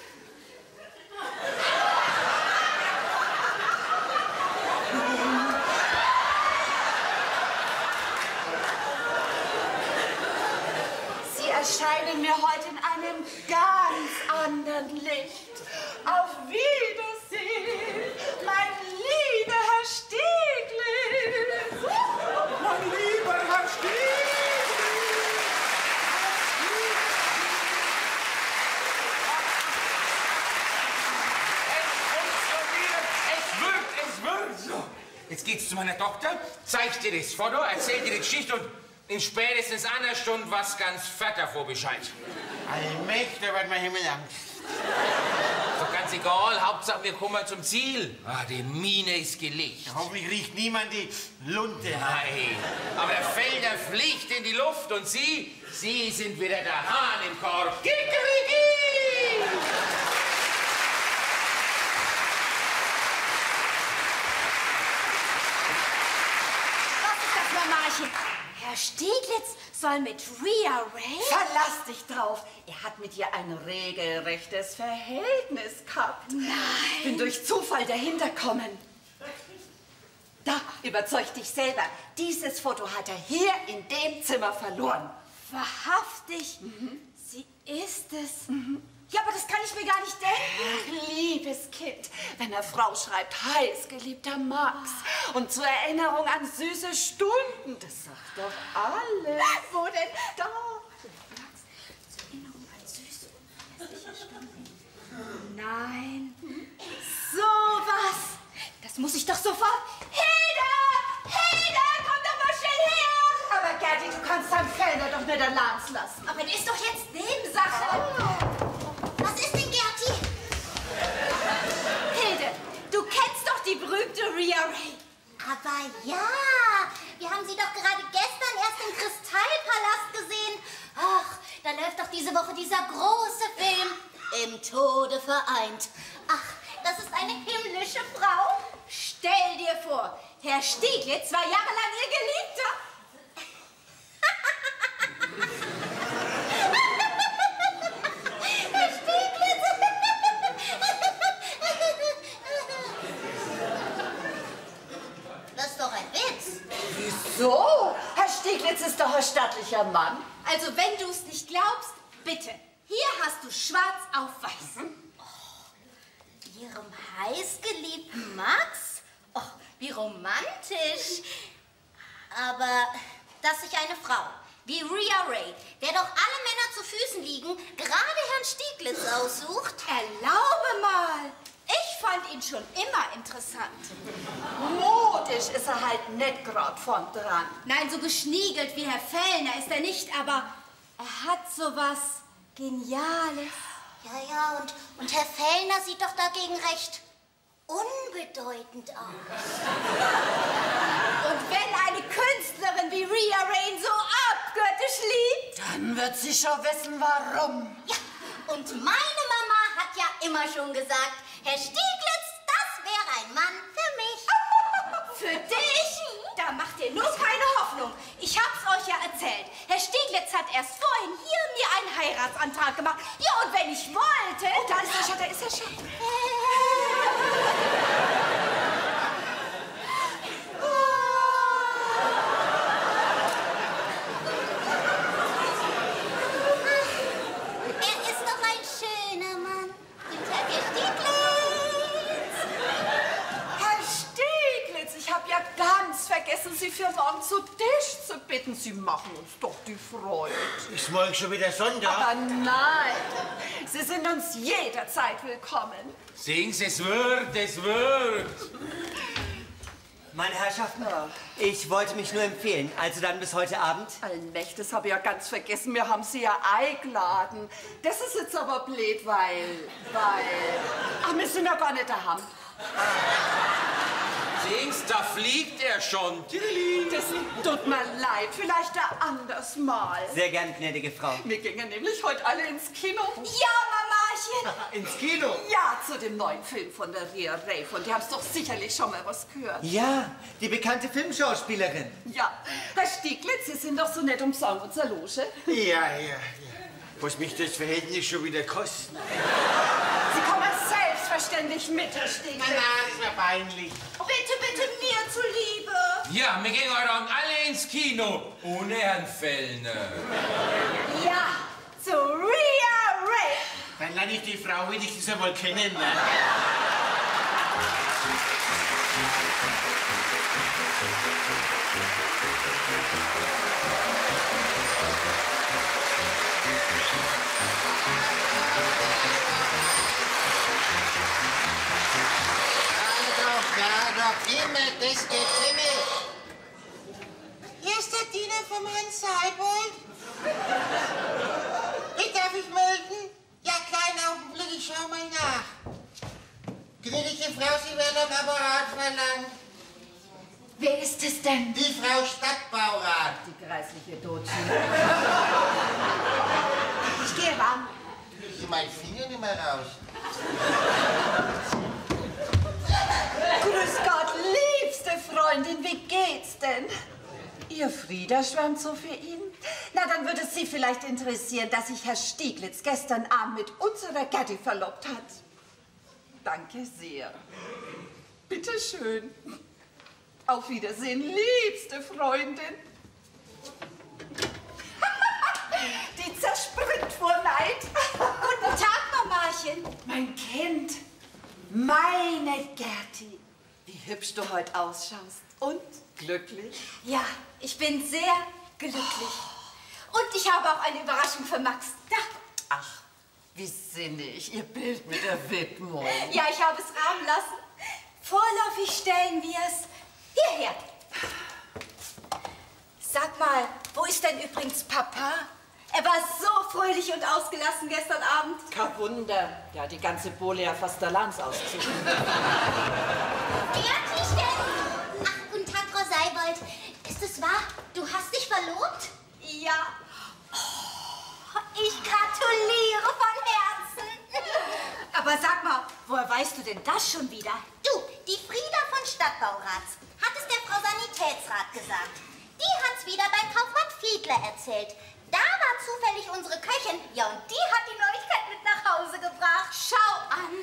Sie erscheinen mir heute in einem ganz anderen Licht. Auf Wiedersehen, mein lieber Herr Stieglitz. mein lieber Herr Stieglitz. Es funktioniert, es wirkt, es wirkt. So, jetzt geht's zu meiner Tochter, zeigt ihr das Foto, erzählt ihr die Geschichte und in spätestens einer Stunde was ganz fett davor Bescheid. Allmächt, da wird mein Himmel Angst. Ist doch ganz egal, Hauptsache wir kommen zum Ziel. Ah, die Mine ist gelegt. Hoffentlich riecht niemand die Lunte. Nein, aber der Felder fliegt in die Luft und Sie, Sie sind wieder der Hahn im Korb. Kikeriki! Was ist das, Mamachen? Herr Stieglitz soll mit Ria Ray? Verlass dich drauf. Er hat mit ihr ein regelrechtes Verhältnis gehabt. Nein. Ich bin durch Zufall dahinter gekommen. Da, überzeug dich selber. Dieses Foto hat er hier in dem Zimmer verloren. Wahrhaftig? Sie ist es. Ja, aber das kann ich mir gar nicht denken. Ach, liebes Kind, wenn eine Frau schreibt, heiß geliebter Max und zur Erinnerung an süße Stunden, das sagt doch alles. Wo denn? Da. Max, zur Erinnerung an süße. Nein. Sowas. Das muss ich doch sofort. Hilda! Hilda, komm doch mal schnell her! Aber Gerti, du kannst deinen Fellner doch nicht allein lassen. Aber das ist doch jetzt Nebensache. Was ist denn, Gerti? Hilde, du kennst doch die berühmte Rhea Ray. Aber ja, wir haben sie doch gerade gestern erst im Kristallpalast gesehen. Ach, da läuft doch diese Woche dieser große Film. Im Tode vereint. Ach, das ist eine himmlische Frau. Stell dir vor, Herr Stieglitz war jahrelang ihr Geliebter. Herr Stieglitz. Das ist doch ein Witz. Wieso? Herr Stieglitz ist doch ein stattlicher Mann. Also, wenn du es nicht glaubst, bitte. Hier hast du schwarz auf weiß. Oh, Ihrem heißgeliebten Max? Oh, wie romantisch. Aber dass sich eine Frau wie Rhea Ray, der doch alle Männer zu Füßen liegen, gerade Herrn Stieglitz aussucht? Erlaube mal. Ich fand ihn schon immer interessant. Modisch ist er halt nicht gerade von dran. Nein, so geschniegelt wie Herr Fellner ist er nicht, aber er hat sowas Geniales. Ja, ja, und, und Herr Fellner sieht doch dagegen recht unbedeutend aus. Und wenn eine Künstlerin wie Rhea Ray so abgöttisch liebt, Dann wird sie schon wissen, warum. Ja, und meine Mama hat ja immer schon gesagt, Herr Stieglitz, das wäre ein Mann für mich. für dich, da macht ihr nur keine Hoffnung. Ich hab's euch ja erzählt. Herr Stieglitz hat erst vorhin hier mir einen Heiratsantrag gemacht. Ja, und wenn ich wollte... Oh, da ist er schon, da ist er schon. Er ist doch ein schöner Mann. Guten Tag, Herr Stieglitz. Herr Stieglitz, ich habe ja ganz vergessen, Sie für morgen zu Tisch zu bitten. Sie machen uns doch die Freude. Ist morgen schon wieder Sonntag? Aber nein, Sie sind uns jederzeit willkommen. Sehen Sie, es wird, es wird. Meine Herrschaften, ich wollte mich nur empfehlen. Also dann bis heute Abend. Allmächtig, das habe ich ja ganz vergessen. Wir haben Sie ja eingeladen. Das ist jetzt aber blöd, weil, weil... Ach, wir sind ja gar nicht daheim. Sehen Sie, da fliegt er schon. Das tut mir leid, vielleicht ein anderes Mal. Sehr gern, gnädige Frau. Wir gingen nämlich heute alle ins Kino. Ja, Mamachen. Ins Kino? Ja, zu dem neuen Film von der Rhea Ray. Von der haben Sie doch sicherlich schon mal was gehört. Ja, die bekannte Filmschauspielerin. Ja, Herr Stieglitz, Sie sind doch so nett und sagen unsere Loge. Ja, ja, ja. Was mich das Verhältnis schon wieder kosten? Sie kommen selbstverständlich mit, Herr Stieglitz. Na, na, ist mir peinlich. Bitte, bitte, mir zuliebe. Ja, wir gehen heute Abend alle ins Kino. Ohne Herrn Fellner. Ja, zu Rhea Ray. Dann lerne ich die Frau wenigstens einmal kennen. Ne? Ja, doch immer, das geht immer. Hier ist der Diener vom Herrn Seibold. Wie darf ich melden? Ja, kleinen Augenblick, ich schau mal nach. Gnädige Frau, Sie werden am Apparat verlangt. Wer ist es denn? Die Frau Stadtbaurat. Die greisliche Dotschi. Ich gehe ran. Ich mein Finger nicht mehr raus. Grüß Gott, liebste Freundin, wie geht's denn? Ihr Frieda schwärmt so für ihn? Na, dann würde es Sie vielleicht interessieren, dass sich Herr Stieglitz gestern Abend mit unserer Gerti verlobt hat. Danke sehr. Bitte schön. Auf Wiedersehen, liebste Freundin. Die zerspringt vor Neid. Guten Tag, Mamachen. Mein Kind, meine Gerti, wie hübsch du heute ausschaust. Und glücklich. Ja, ich bin sehr glücklich. Und ich habe auch eine Überraschung für Max. Da. Ach, Wie sinnig, Ihr Bild mit der Widmung. Ja, ich habe es rahmen lassen. Vorläufig stellen wir es hierher. Sag mal, wo ist denn übrigens Papa? Er war so fröhlich und ausgelassen gestern Abend. Kein Wunder, der hat die ganze Bohle ja fast der Lanz ausgezogen. Fertigstellen! Ach, guten Tag, Frau Seibold. Ist es wahr? Du hast dich verlobt? Ja. Oh, ich gratuliere von Herzen. Aber sag mal, woher weißt du denn das schon wieder? Du, die Frieda von Stadtbaurats hat es der Frau Sanitätsrat gesagt. Die hat's wieder beim Kaufmann Fiedler erzählt. Da war zufällig unsere Köchin. Ja, und die hat die Neuigkeit mit nach Hause gebracht. Schau an.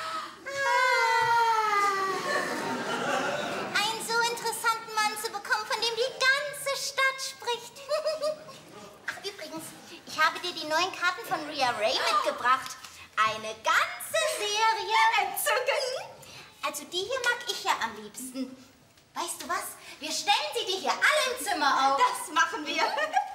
Ah. Einen so interessanten Mann zu bekommen, von dem die ganze Stadt spricht. Ach, übrigens, ich habe dir die neuen Karten von Rhea Ray mitgebracht. Eine ganze Serie. Entzückend. Also die hier mag ich ja am liebsten. Weißt du was? Wir stellen sie dir hier alle im Zimmer auf. Das machen wir.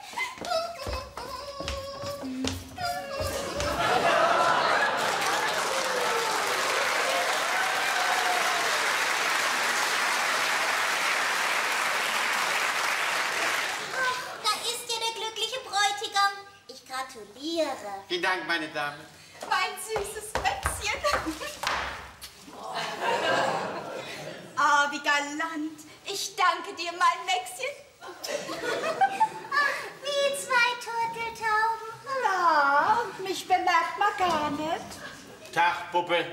Ach, da ist ja der glückliche Bräutigam. Ich gratuliere. Vielen Dank, meine Damen. Mein süßes Mätzchen. Ah, wie galant. Ich danke dir, mein Mäxchen. Wie zwei Turteltauben. Na, mich bemerkt man gar nicht. Tag, Puppe.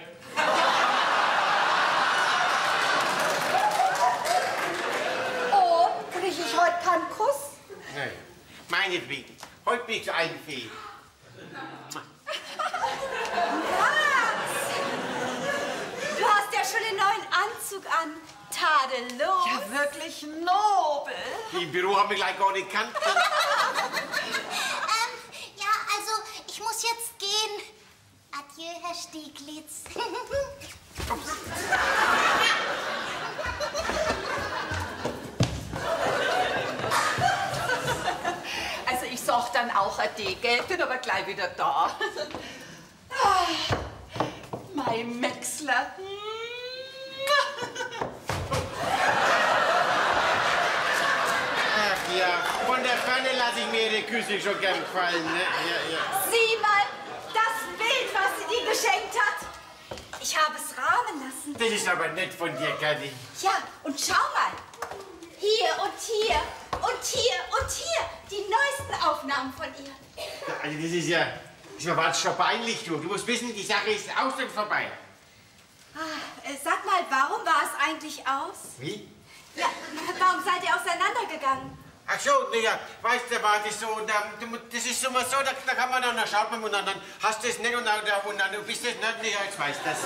Oh, krieg ich heute keinen Kuss? Nein, meinetwegen. Heute bin ich einfähig. Du hast ja schon den neuen Anzug an. Tadellos. Ja, wirklich nobel. Die im Büro haben wir gleich gar nicht gekannt. Ähm, ja, also, ich muss jetzt gehen. Adieu, Herr Stieglitz. Also ich sag dann auch Ade, gell? Bin aber gleich wieder da. Ah, mein Mäxler. Ach ja, von der Ferne lasse ich mir Ihre Küsse schon gern gefallen. Ne? Ja, ja. Sieh mal, das Bild, was sie dir geschenkt hat. Ich habe es rahmen lassen. Das ist aber nett von dir, Gatti. Ja, und schau mal. Hier und hier und hier und hier. Die neuesten Aufnahmen von ihr. Ja, also das ist ja, das war fast schon peinlich, du. Du musst wissen, die Sache ist aus und vorbei. Ah, äh, sag mal, warum war es eigentlich aus? Wie? Ja, warum seid ihr auseinandergegangen? Ach so, naja, weißt du, war das so, und, ähm, das ist immer so, da, da kann man dann, da schaut man und dann, dann hast du es nicht und dann, und dann du bist es nicht, naja, jetzt weiß das.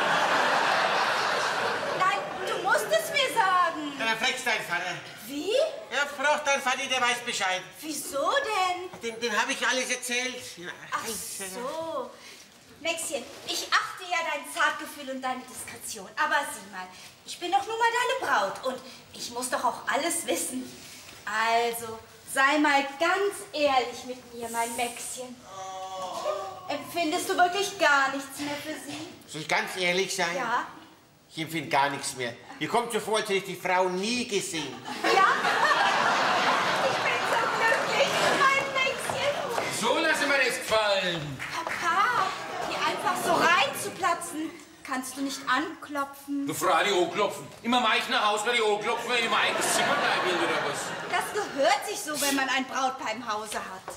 Nein, du musst es mir sagen. Dann fragst dein Vater. Wie? Ja, frag dein Vater, der weiß Bescheid. Wieso denn? Dem, dem habe ich alles erzählt. Ja. Ach so. Maxchen, ich achte ja dein Zartgefühl und deine Diskretion. Aber sieh mal, ich bin doch nun mal deine Braut und ich muss doch auch alles wissen. Also, sei mal ganz ehrlich mit mir, mein Maxchen. Empfindest du wirklich gar nichts mehr für sie? Soll ich ganz ehrlich sein? Ja. Ich empfinde gar nichts mehr. Mir kommt so vor, als hätte ich die Frau nie gesehen. Ja? Ich bin so glücklich, mein Maxchen. So lassen wir das gefallen. Papa, hier einfach so reinzuplatzen. Kannst du nicht anklopfen? Du fragst die anklopfen. Immer mal ich nach Hause, weil die anklopfen, wenn ich mein eigenes Zimmer bleiben will oder was. Das gehört sich so, wenn man ein Brautpaar im Hause hat.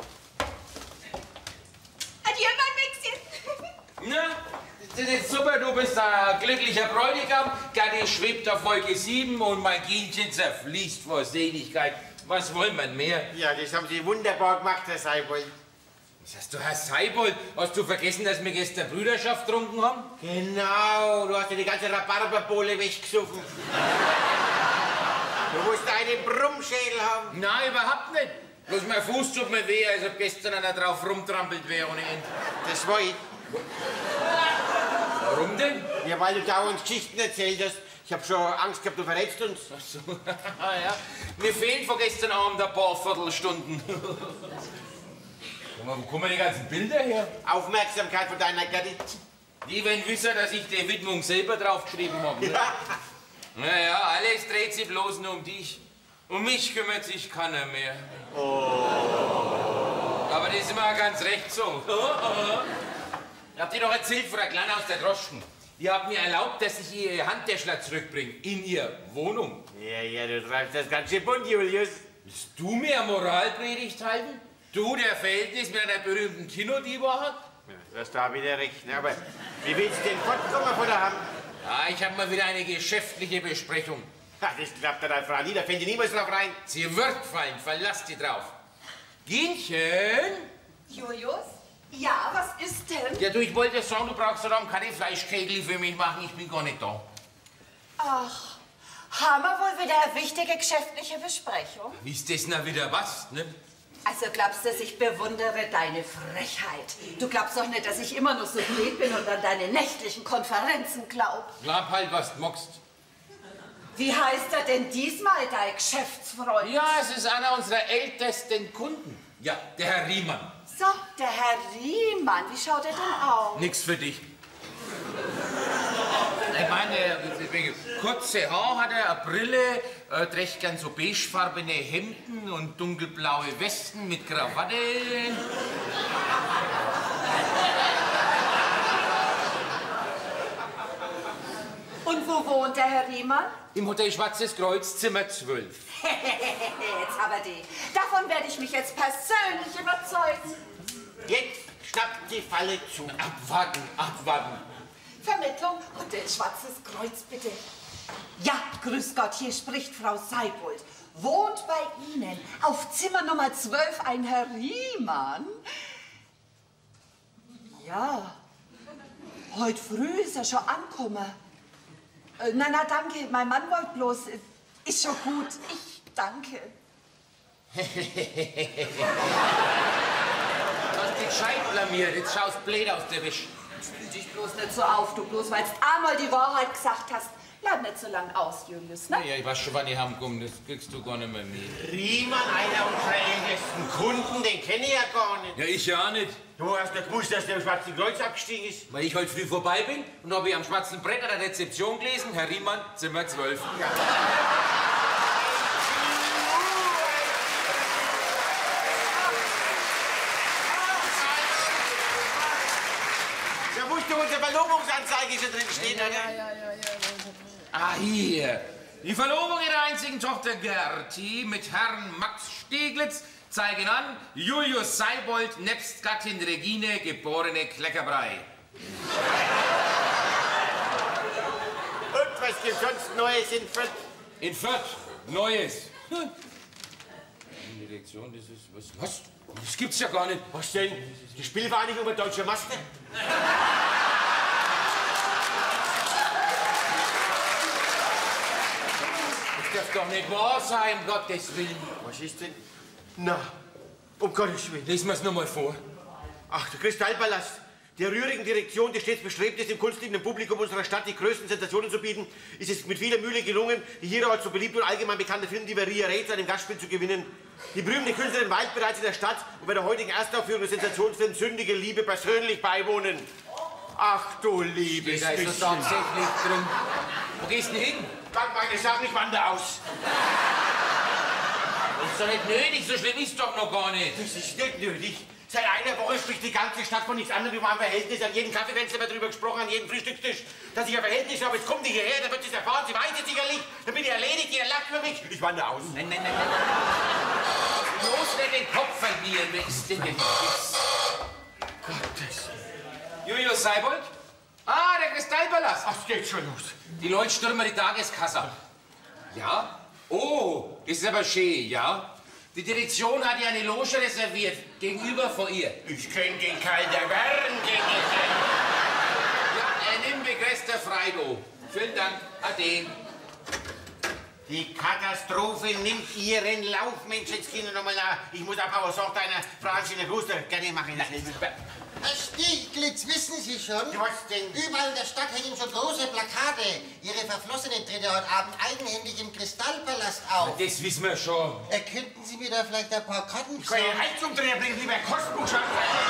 Adieu, mein Mäxchen. Na, das ist super, du bist ein glücklicher Bräutigam. Gatti schwebt auf Wolke sieben und mein Kindchen zerfließt vor Seligkeit. Was wollen wir mehr? Ja, das haben Sie wunderbar gemacht, Herr Seibold. Was hast du, Herr Seibold? Hast du vergessen, dass wir gestern Brüderschaft getrunken haben? Genau, du hast ja die ganze Rhabarberbohle weggesoffen. Du musst einen Brummschädel haben. Nein, überhaupt nicht. Bloß mein Fuß tut mir weh, als ob gestern einer drauf rumtrampelt wäre ohne Ende. Das war ich. Warum denn? Ja, weil du dauernd Geschichten erzählt hast. Ich hab schon Angst gehabt, du verrätst uns. Ach so, ja. Mir fehlen von gestern Abend ein paar Viertelstunden. Wo kommen die ganzen Bilder her? Aufmerksamkeit von deiner Gattin. Die wollen wissen, dass ich die Widmung selber draufgeschrieben habe. Ne? Ja. Naja, alles dreht sich bloß nur um dich. Um mich kümmert sich keiner mehr. Oh. Aber das ist immer ganz recht so. Ich hab dir doch erzählt von der Kleine aus der Droschken. Die hat mir erlaubt, dass ich ihr Handtäschler zurückbringe. In ihr Wohnung. Ja, ja, du treibst das ganz schön bunt, Julius. Willst du mir eine Moralpredigt halten? Du, der Verhältnis mit einer berühmten Kinodiva hat? Ja, du hast da wieder recht. Ne? Aber wie willst du den Pottkommer von der haben? Ja, ich habe mal wieder eine geschäftliche Besprechung. Ach, das klappt da deine Frau nie, da fällt die niemals drauf rein. Sie wird fallen, verlass die drauf. Ginchen? Julius? Ja, was ist denn? Ja, du, ich wollte sagen, du brauchst doch keine Fleischkegel für mich machen, ich bin gar nicht da. Ach, haben wir wohl wieder eine wichtige geschäftliche Besprechung? Wie ist das denn wieder was, ne? Also glaubst du, dass ich bewundere deine Frechheit? Du glaubst doch nicht, dass ich immer noch so blöd bin und an deine nächtlichen Konferenzen glaub. Glaub halt, was du magst. Wie heißt er denn diesmal, dein Geschäftsfreund? Ja, es ist einer unserer ältesten Kunden. Ja, der Herr Riemann. So, der Herr Riemann, wie schaut er denn aus? Nix für dich. Ich meine, kurze Haar hat er, eine Brille, äh, trägt gern so beigefarbene Hemden und dunkelblaue Westen mit Krawatte. Und wo wohnt der Herr Riemann? Im Hotel Schwarzes Kreuz, Zimmer zwölf. Jetzt aber die. Davon werde ich mich jetzt persönlich überzeugen. Jetzt schnappt die Falle zu. Abwarten, abwarten. Vermittlung, Hotel Schwarzes Kreuz, bitte. Ja, grüß Gott, hier spricht Frau Seibold. Wohnt bei Ihnen auf Zimmer Nummer zwölf ein Herr Riemann? Ja, heute früh ist er schon angekommen. Äh, na, na, danke, mein Mann wollte bloß. Äh, ist schon gut, ich danke. Du hast dich gescheit blamiert, jetzt schaust blöd aus der Wäsche. Fühl dich bloß nicht so auf, du bloß, weil du einmal die Wahrheit gesagt hast. Bleib nicht so lang aus, Julius, ne? Ja, ich weiß schon, wann ich heimkomme, das kriegst du gar nicht mehr mit. Riemann, einer unserer ältesten Kunden, den kenne ich ja gar nicht. Ja, ich ja nicht. Du hast doch gewusst, dass der im Schwarzen Kreuz abgestiegen ist. Weil ich heute früh vorbei bin und habe ich am schwarzen Brett an der Rezeption gelesen, Herr Riemann, Zimmer zwölf. Ja. Da musst du unsere Verlobungsanzeige schon drin stehen, oder? Ja, ja, ja, ja. Ah, hier. Die Verlobung ihrer einzigen Tochter Gerti mit Herrn Max Steglitz zeigen an Julius Seibold nebst Gattin Regine, geborene Kleckerbrei. Und was gibt sonst Neues in Fürth? In Fürth, Neues. Hm. Direktion, das ist was? Was? Das gibt's ja gar nicht. Was denn? Die Spielvereinigung über Deutsche Maske? Das darf doch nicht wahr sein, um Gottes Willen. Was ist denn? Na, um Gottes Willen. Lesen wir es nochmal vor. Ach, der Kristallpalast. Der rührigen Direktion, die stets bestrebt ist, dem kunstliebenden Publikum unserer Stadt die größten Sensationen zu bieten, ist es mit vieler Mühe gelungen, die hierorts so beliebte und allgemein bekannte Filmdiva Ria Ray zu einem Gastspiel zu gewinnen. Die berühmte Künstlerin weilt bereits in der Stadt und bei der heutigen Erstaufführung des Sensationsfilms Sündige Liebe persönlich beiwohnen. Ach du liebes Da ist bisschen. doch tatsächlich drin. Wo gehst du denn hin? Pack meine Sachen, ich wandere aus. Das ist doch nicht nötig, so schlimm ist doch noch gar nicht. Das ist nicht nötig. Seit einer Woche spricht die ganze Stadt von nichts anderem wie mein Verhältnis. An jedem Kaffeefenster wird darüber gesprochen, an jedem Frühstückstisch, dass ich ein Verhältnis habe. Jetzt kommt die hierher, dann wird sie es erfahren, sie weiß es sicherlich. Dann bin ich erledigt, jeder lacht über mich. Ich wandere aus. Nein, nein, nein, nein. Bloß nicht den Kopf verlieren, wer ist denn denn das? Gottes. Julius Seibold? Ah, der Kristallpalast. Ach, es geht schon los. Die Leute stürmen die Tageskasse. Ja? Oh, das ist aber schön, ja? Die Direktion hat ja eine Loge reserviert, gegenüber von ihr. Ich kenn den Kerl, der Werngänge. Ja, er nimmt Begriff der Freido. Vielen Dank, Ade. Die Katastrophe nimmt ihren Lauf, Menschenskinder, nochmal nach. Ich muss aber auch sagen, deiner Frau in der Gruß, gerne machen. Herr Stieglitz, wissen Sie schon? Was denn? Überall in der Stadt hängen schon große Plakate. Ihre Verflossene trete heute Abend eigenhändig im Kristallpalast auf. Das wissen wir schon. Äh, könnten Sie mir da vielleicht ein paar Karten Ich kann besorgen? ja Heizung drin bringen, lieber Kostenbuch schaffen.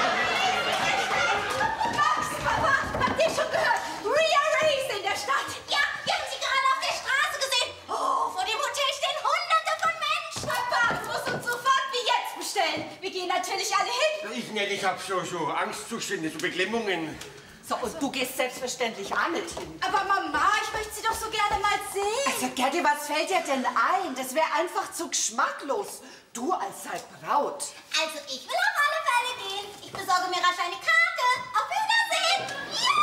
Max, Papa, habt ihr schon gehört? Rhea Ray ist in der Stadt. Ja, wir haben sie gerade auf der Straße gesehen. Oh, vor dem Hotel stehen hunderte von Menschen. Papa, du musst uns sofort wie jetzt bestellen. Wir gehen natürlich alle hin. Ich nicht, ich hab so, so Angstzustände, so Beklemmungen. So, und du gehst selbstverständlich auch nicht hin. Aber Mama, ich möchte sie doch so gerne mal sehen. Also, Gerdi, was fällt dir denn ein? Das wäre einfach zu geschmacklos. Du als seine Braut. Also ich will auf alle Fälle gehen. Ich besorge mir rasch eine Karte. Auf Wiedersehen.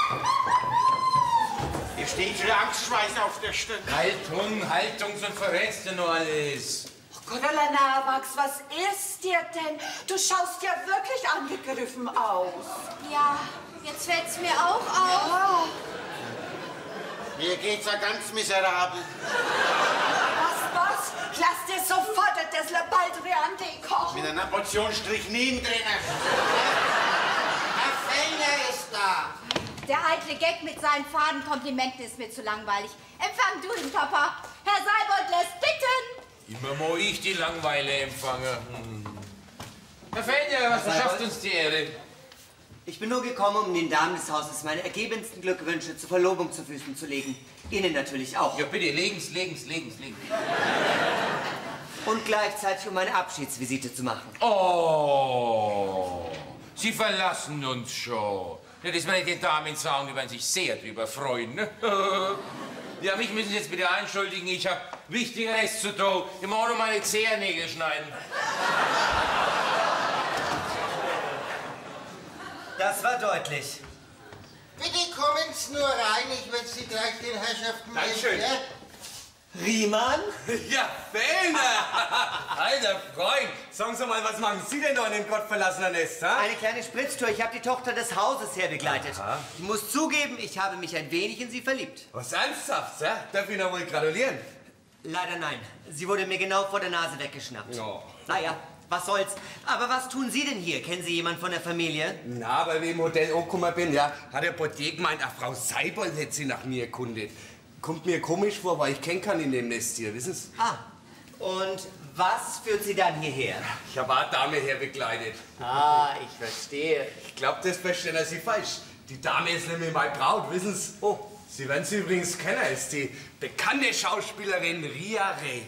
Ja. Hier steht schon der Angstschweiß auf der Stirn. Haltung, Haltung, sonst verrätst du noch alles. Oh Gott, Alana, Max, was ist dir denn? Du schaust ja wirklich angegriffen aus. Ja, jetzt fällt's mir auch auf. Oh, Mir geht's ja ganz miserabel. was, was? Lass dir sofort das Baldrian-Tee kochen. Mit einer Portion Strychnin drin. Herr Fellner ist da. Der eitle Gag mit seinen faden Komplimenten ist mir zu langweilig. Empfang du ihn, Papa. Herr Seibold lässt bitten. Immer wo ich die Langweile empfange. Hm. Herr Fellner, was verschafft uns die Ehre? Ich bin nur gekommen, um den Damen des Hauses meine ergebensten Glückwünsche zur Verlobung zu Füßen zu legen. Ihnen natürlich auch. Ja, bitte, legen's, legen's, legen's, legen's. Und gleichzeitig um eine Abschiedsvisite zu machen. Oh, Sie verlassen uns schon. Ja, das werde ich den Damen sagen, die werden sich sehr drüber freuen. Ne? Ja, mich müssen Sie jetzt bitte entschuldigen, ich habe Wichtigeres zu tun. Ich muss auch noch meine Zehennägel schneiden. Das war deutlich. Bitte kommen Sie nur rein, ich werde Sie gleich den Herrschaften Dankeschön. Ja? Riemann? Ja, Fellner! Alter Freund, sagen Sie mal, was machen Sie denn da in dem gottverlassenen Nest, ha? Eine kleine Spritztour. Ich habe die Tochter des Hauses herbegleitet. Ich muss zugeben, ich habe mich ein wenig in sie verliebt. Was ernsthaft, ja? Darf ich noch wohl gratulieren? Leider nein. Sie wurde mir genau vor der Nase weggeschnappt. Oh. Naja, was soll's. Aber was tun Sie denn hier? Kennen Sie jemanden von der Familie? Na, weil ich im Hotel angekommen bin, ja, hat der Portier gemeint, ach, Frau Seibold hätte sie nach mir erkundet. Kommt mir komisch vor, weil ich kennen kann in dem Nest hier, wissen Sie? Ah, und was führt Sie dann hierher? Ich habe eine Dame herbegleitet. Ah, ich verstehe. Ich glaube, das verstehen Sie falsch. Die Dame ist nämlich meine Braut, wissen Sie? Oh, Sie werden sie übrigens kennen, ist die bekannte Schauspielerin Rhea Ray.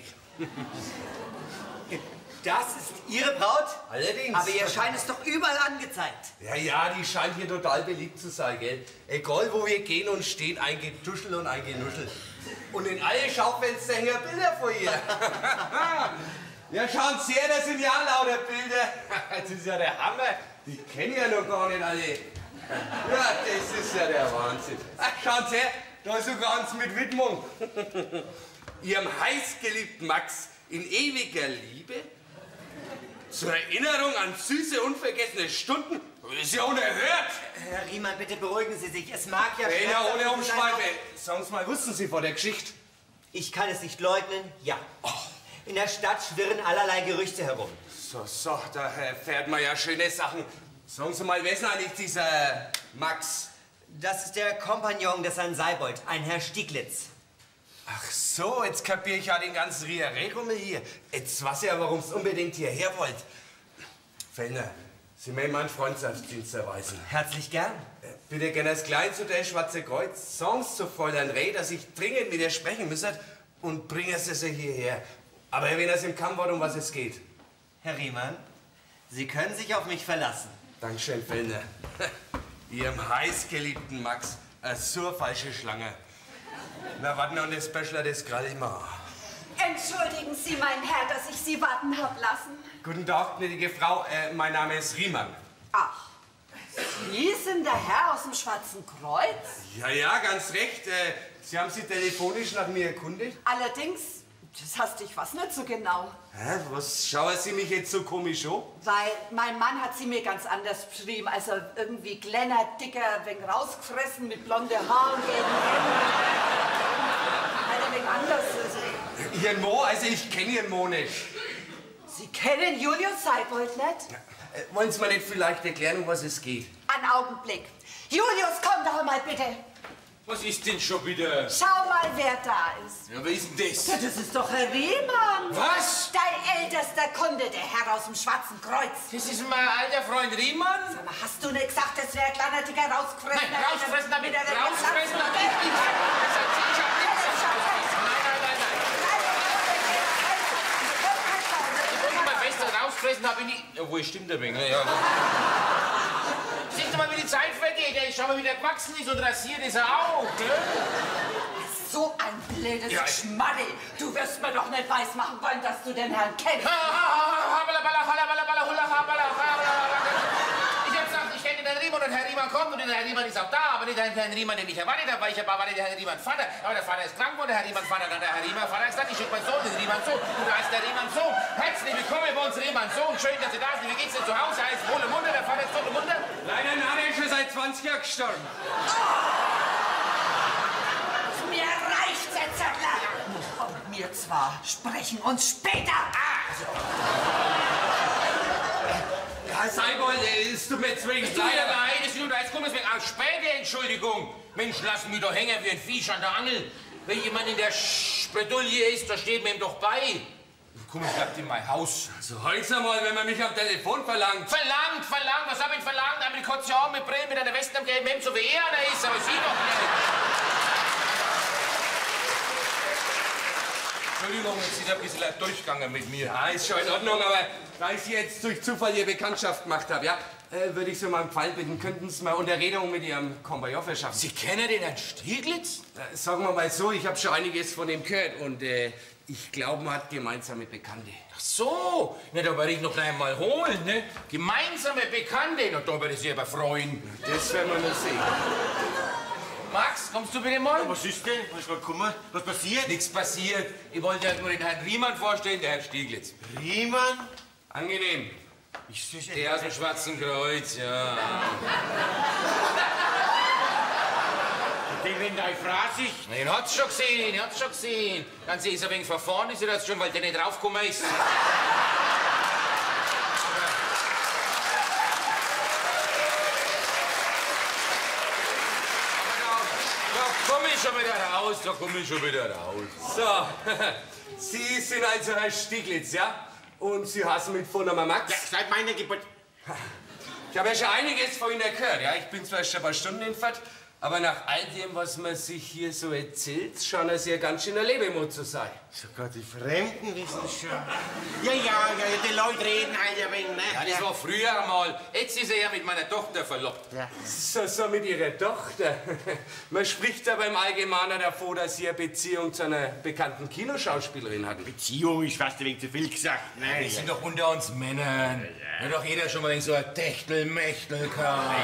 Das ist Ihre Braut? Allerdings. Aber Ihr Schein ist doch überall angezeigt. Ja, ja, die scheint hier total beliebt zu sein, gell? Egal, wo wir gehen und stehen, ein Getuschel und ein Genuschel. Und in alle Schaufenster hängen Bilder von ihr. Ja, schauen Sie her, das sind ja lauter Bilder. Das ist ja der Hammer. Die kennen ja noch gar nicht alle. Ja, das ist ja der Wahnsinn. Ach, schauen Sie her, da ist sogar eins mit Widmung. Ihrem heißgeliebten Max in ewiger Liebe. Zur Erinnerung an süße, unvergessene Stunden? Das ist ja unerhört! Herr Riemann, bitte beruhigen Sie sich. Es mag ja Hey, schmerzhaft ohne sein, Umschweife. Sagen Sie mal, wussten Sie von der Geschichte? Ich kann es nicht leugnen, ja. In der Stadt schwirren allerlei Gerüchte herum. So, so, da erfährt man ja schöne Sachen. Sagen Sie mal, wer ist denn eigentlich dieser Max? Das ist der Kompagnon des Herrn Seibold, ein Herr Stieglitz. Ach so, jetzt kapiere ich ja den ganzen Rierei-Rummel hier. Jetzt weiß ich ja, warum Sie unbedingt hierher wollt. Fellner, Sie möchten meinen Freundschaftsdienst erweisen. Herzlich gern. Äh, Bitte gerne das Kleinste Schwarze Kreuz. Sagen Sie zu Fräulein Reh, dass ich dringend mit ihr sprechen müsste und bringen Sie sie hierher. Aber erwähnen Sie im Kammwort, um was es geht. Herr Riemann, Sie können sich auf mich verlassen. Dankeschön, Fellner. Ihrem heißgeliebten Max, eine so falsche Schlange. Na, warten und das Bachelor, das krall ich mal. Entschuldigen Sie, mein Herr, dass ich Sie warten habe lassen. Guten Tag, gnädige Frau. Äh, mein Name ist Riemann. Ach, Sie sind der Herr aus dem Schwarzen Kreuz? Ja, ja, ganz recht. Äh, Sie haben sich telefonisch nach mir erkundigt. Allerdings, das hast ich was nicht so genau. Hä, was schauen Sie mich jetzt so komisch an? Weil mein Mann hat sie mir ganz anders beschrieben. Also irgendwie kleiner, dicker, ein wenig rausgefressen mit blonde Haaren, gelben Händen. Halt ein wenig anders. Also. Ihren Mo? Also ich kenne Ihren Mo nicht. Sie kennen Julius Seibold nicht? Äh, wollen Sie mir nicht vielleicht erklären, um was es geht? Einen Augenblick. Julius, komm doch mal bitte. Was ist denn schon wieder? Schau mal, wer da ist. Ja, wer ist denn das? Ja, das ist doch Herr Riemann. Was? Dein ältester Kunde, der Herr aus dem Schwarzen Kreuz. Das ist mein alter Freund Riemann? Sag mal, hast du nicht gesagt, das wäre ein kleiner Dicker rausgefressen? Nein, rausfressen damit, der rausfressen damit. Ich hab nichts. Nein, nein, nein, nein. Ich wollte mal fest, rausfressen habe ich nicht. Jawohl, stimmt ein wenig. Ja. Siehst du mal, wie die Zeit vergeht. Ich schau mal, wie der gewachsen ist und rasiert ist er auch. Ne? So ein blödes Ja, Schmarri. Du wirst mir doch nicht weismachen wollen, dass du den Herrn kennst. Ich hab gesagt, ich kenne den Riemann und Herr Riemann kommt und der Herr Riemann ist auch da, aber nicht der Herr Riemann, den ich erwartet habe, weil ich erwartet der Herr Riemann Vater. Aber der Vater ist krank und der Herr Riemann Vater, dann der Herr Riemann Vater ist dann, ich schicke meinen Sohn, den Riemann Sohn. Und da ist der Riemann Sohn. Herzlich willkommen bei uns, Riemann Sohn. Schön, dass Sie da sind. Wie geht's denn zu Hause? Er ist wohl im Munde, der Vater ist tot im Munde. Leider nein, er ist schon seit zwanzig Jahren gestorben. Mir reicht's jetzt, Zettler. Und wir zwar sprechen uns später. Herr Seibold, es tut mir zwingend Tut mir leid. leid, es tut mir leid, kommen deswegen auch später, Entschuldigung. Mensch, lassen mich doch hängen wie ein Viech an der Angel. Wenn jemand in der Bredouille ist, da steht mir ihm doch bei. Komm, ich bleib in mein Haus. So, heiß einmal, wenn man mich am Telefon verlangt. Verlangt, verlangt, was hab ich verlangt? Amerikation mit Brillen, mit einer Weste am gelben Hemd, so wie er einer ist, aber Sie doch nicht. Entschuldigung, jetzt ist ein bisschen ein Durchgang mit mir. Ja, ist schon in Ordnung, aber da ich jetzt durch Zufall Ihre Bekanntschaft gemacht habe, ja, äh, würde ich Sie mal einen Gefallen bitten, könnten Sie mal Unterredung mit Ihrem Kompagnon verschaffen. Sie kennen den Herrn Stieglitz? Äh, sagen wir mal so, ich habe schon einiges von ihm gehört und äh, ich glaube, man hat gemeinsame Bekannte. Ach so, na, da werde ich noch gleich mal holen, ne? Gemeinsame Bekannte, na, da werde ich Sie aber freuen. Das werden wir noch sehen. Max, kommst du bitte mal? Was ist denn? Was ist gerade gekommen? Was passiert? Nichts passiert. Ich wollte ja nur den Herrn Riemann vorstellen, der Herr Stieglitz. Riemann? Angenehm. Ist das Der aus dem Schwarzen Kreuz, ja. Den wenn der Phrasig? Den hat's schon gesehen, den hat's schon gesehen. Dann sie ist ein wenig verfahren, ist er das schon, weil der nicht draufgekommen ist. Da komme ich schon wieder raus, da komme ich schon wieder raus. So, Sie sind also Herr Stieglitz, ja? Und Sie heißen mit Vornamen Max? Ja, seit meiner Geburt. Ich habe ja schon einiges von Ihnen gehört, ja? Ich bin zwar schon ein paar Stunden entfernt, aber nach all dem, was man sich hier so erzählt, scheint Sie ja ganz schön ein Lebemut zu sein. Sogar die Fremden wissen es schon. Ja, ja, ja, die Leute reden halt ein wenig, ne? Ja, das war früher einmal. Jetzt ist er ja mit meiner Tochter verlobt. Ja. So, so mit Ihrer Tochter. Man spricht aber im Allgemeinen davon, dass Sie eine Beziehung zu einer bekannten Kinoschauspielerin hatten. Beziehung ist fast ein wenig zu viel gesagt. Ne? Wir sind doch unter uns Männern. Ja, doch jeder schon mal so ein Techtelmechtel kann.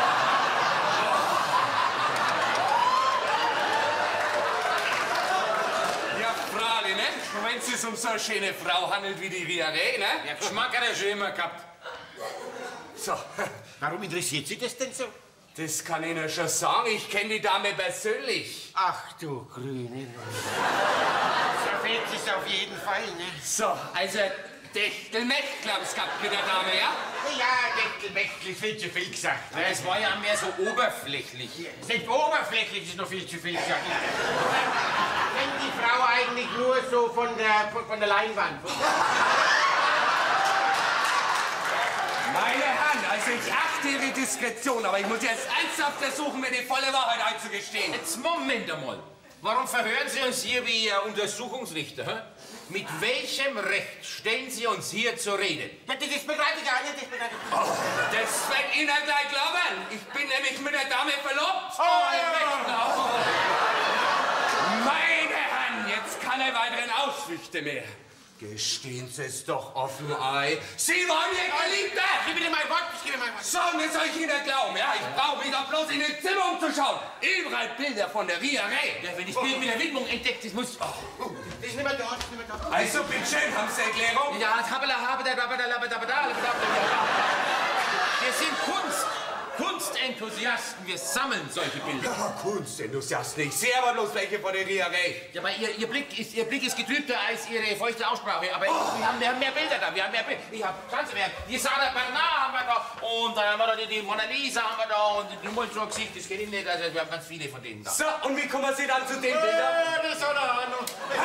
Wenn es sich um so eine schöne Frau handelt wie die Riare, ne? Ja, Geschmack hat er schon immer gehabt. So, Warum interessiert Sie das denn so? das kann ich Ihnen schon sagen. Ich kenne die Dame persönlich. Ach du Grüne. So fehlt es auf jeden Fall, ne? So, also Techtelmechtel haben Sie gehabt mit der Dame, ja? Ja, Techtelmechtel ist viel zu viel gesagt. Ne? Es war ja mehr so oberflächlich. Selbst oberflächlich ist noch viel zu viel gesagt. Kennt die Frau eigentlich nur so von der, von, von der Leinwand? Meine Herren, also ich achte Ihre Diskretion, aber ich muss jetzt ernsthaft versuchen, mir die volle Wahrheit einzugestehen. Jetzt Moment einmal. Warum verhören Sie uns hier wie Ihr Untersuchungsrichter? Hä? Mit welchem Recht stellen Sie uns hier zur Rede? Ja, das ist begreife ich gar nicht, das begreife ich gar nicht. Oh, das wird Ihnen gleich glauben. Ich bin nämlich mit der Dame verlobt. Oh, ja. Oh. Meine Herren, jetzt keine weiteren Ausflüchte mehr. Gestehen Sie es doch offen ein. Sie waren Ihr Geliebter! Ich gebe dir mein Wort, ich gebe dir mein Wort. So, mir soll ich Ihnen glauben, ja? Ich brauche mich doch bloß in den Zimmer umzuschauen. Überall Bilder von der Riare. Ja, wenn ich das Bild mit der Widmung entdeckt, das muss... Oh. Das ist nicht mehr dort, das ist nicht mehr dort. Also, bitteschön, haben Sie Erklärung? Ja, habala, habada, dabada, labada, dabada, labada. Wir sind Kunst. Kunstenthusiasten, wir sammeln solche Bilder. Ja, Kunstenthusiasten, ich sehe aber bloß welche von der Ria Ray. Ja, aber ihr, ihr, Blick ist, ihr Blick ist getrübter als Ihre feuchte Aussprache. Aber oh. wir, haben, wir haben mehr Bilder da, wir haben mehr Bilder. Ich hab, schauen Sie mehr, die Sarah Bernard haben wir da und dann haben wir da die, die Mona Lisa haben wir da und die Mulzer Gesicht, das geht Ihnen nicht. Also wir haben ganz viele von denen da. So, und wie kommen Sie dann zu den Bildern? Äh, das hat er Ahnung.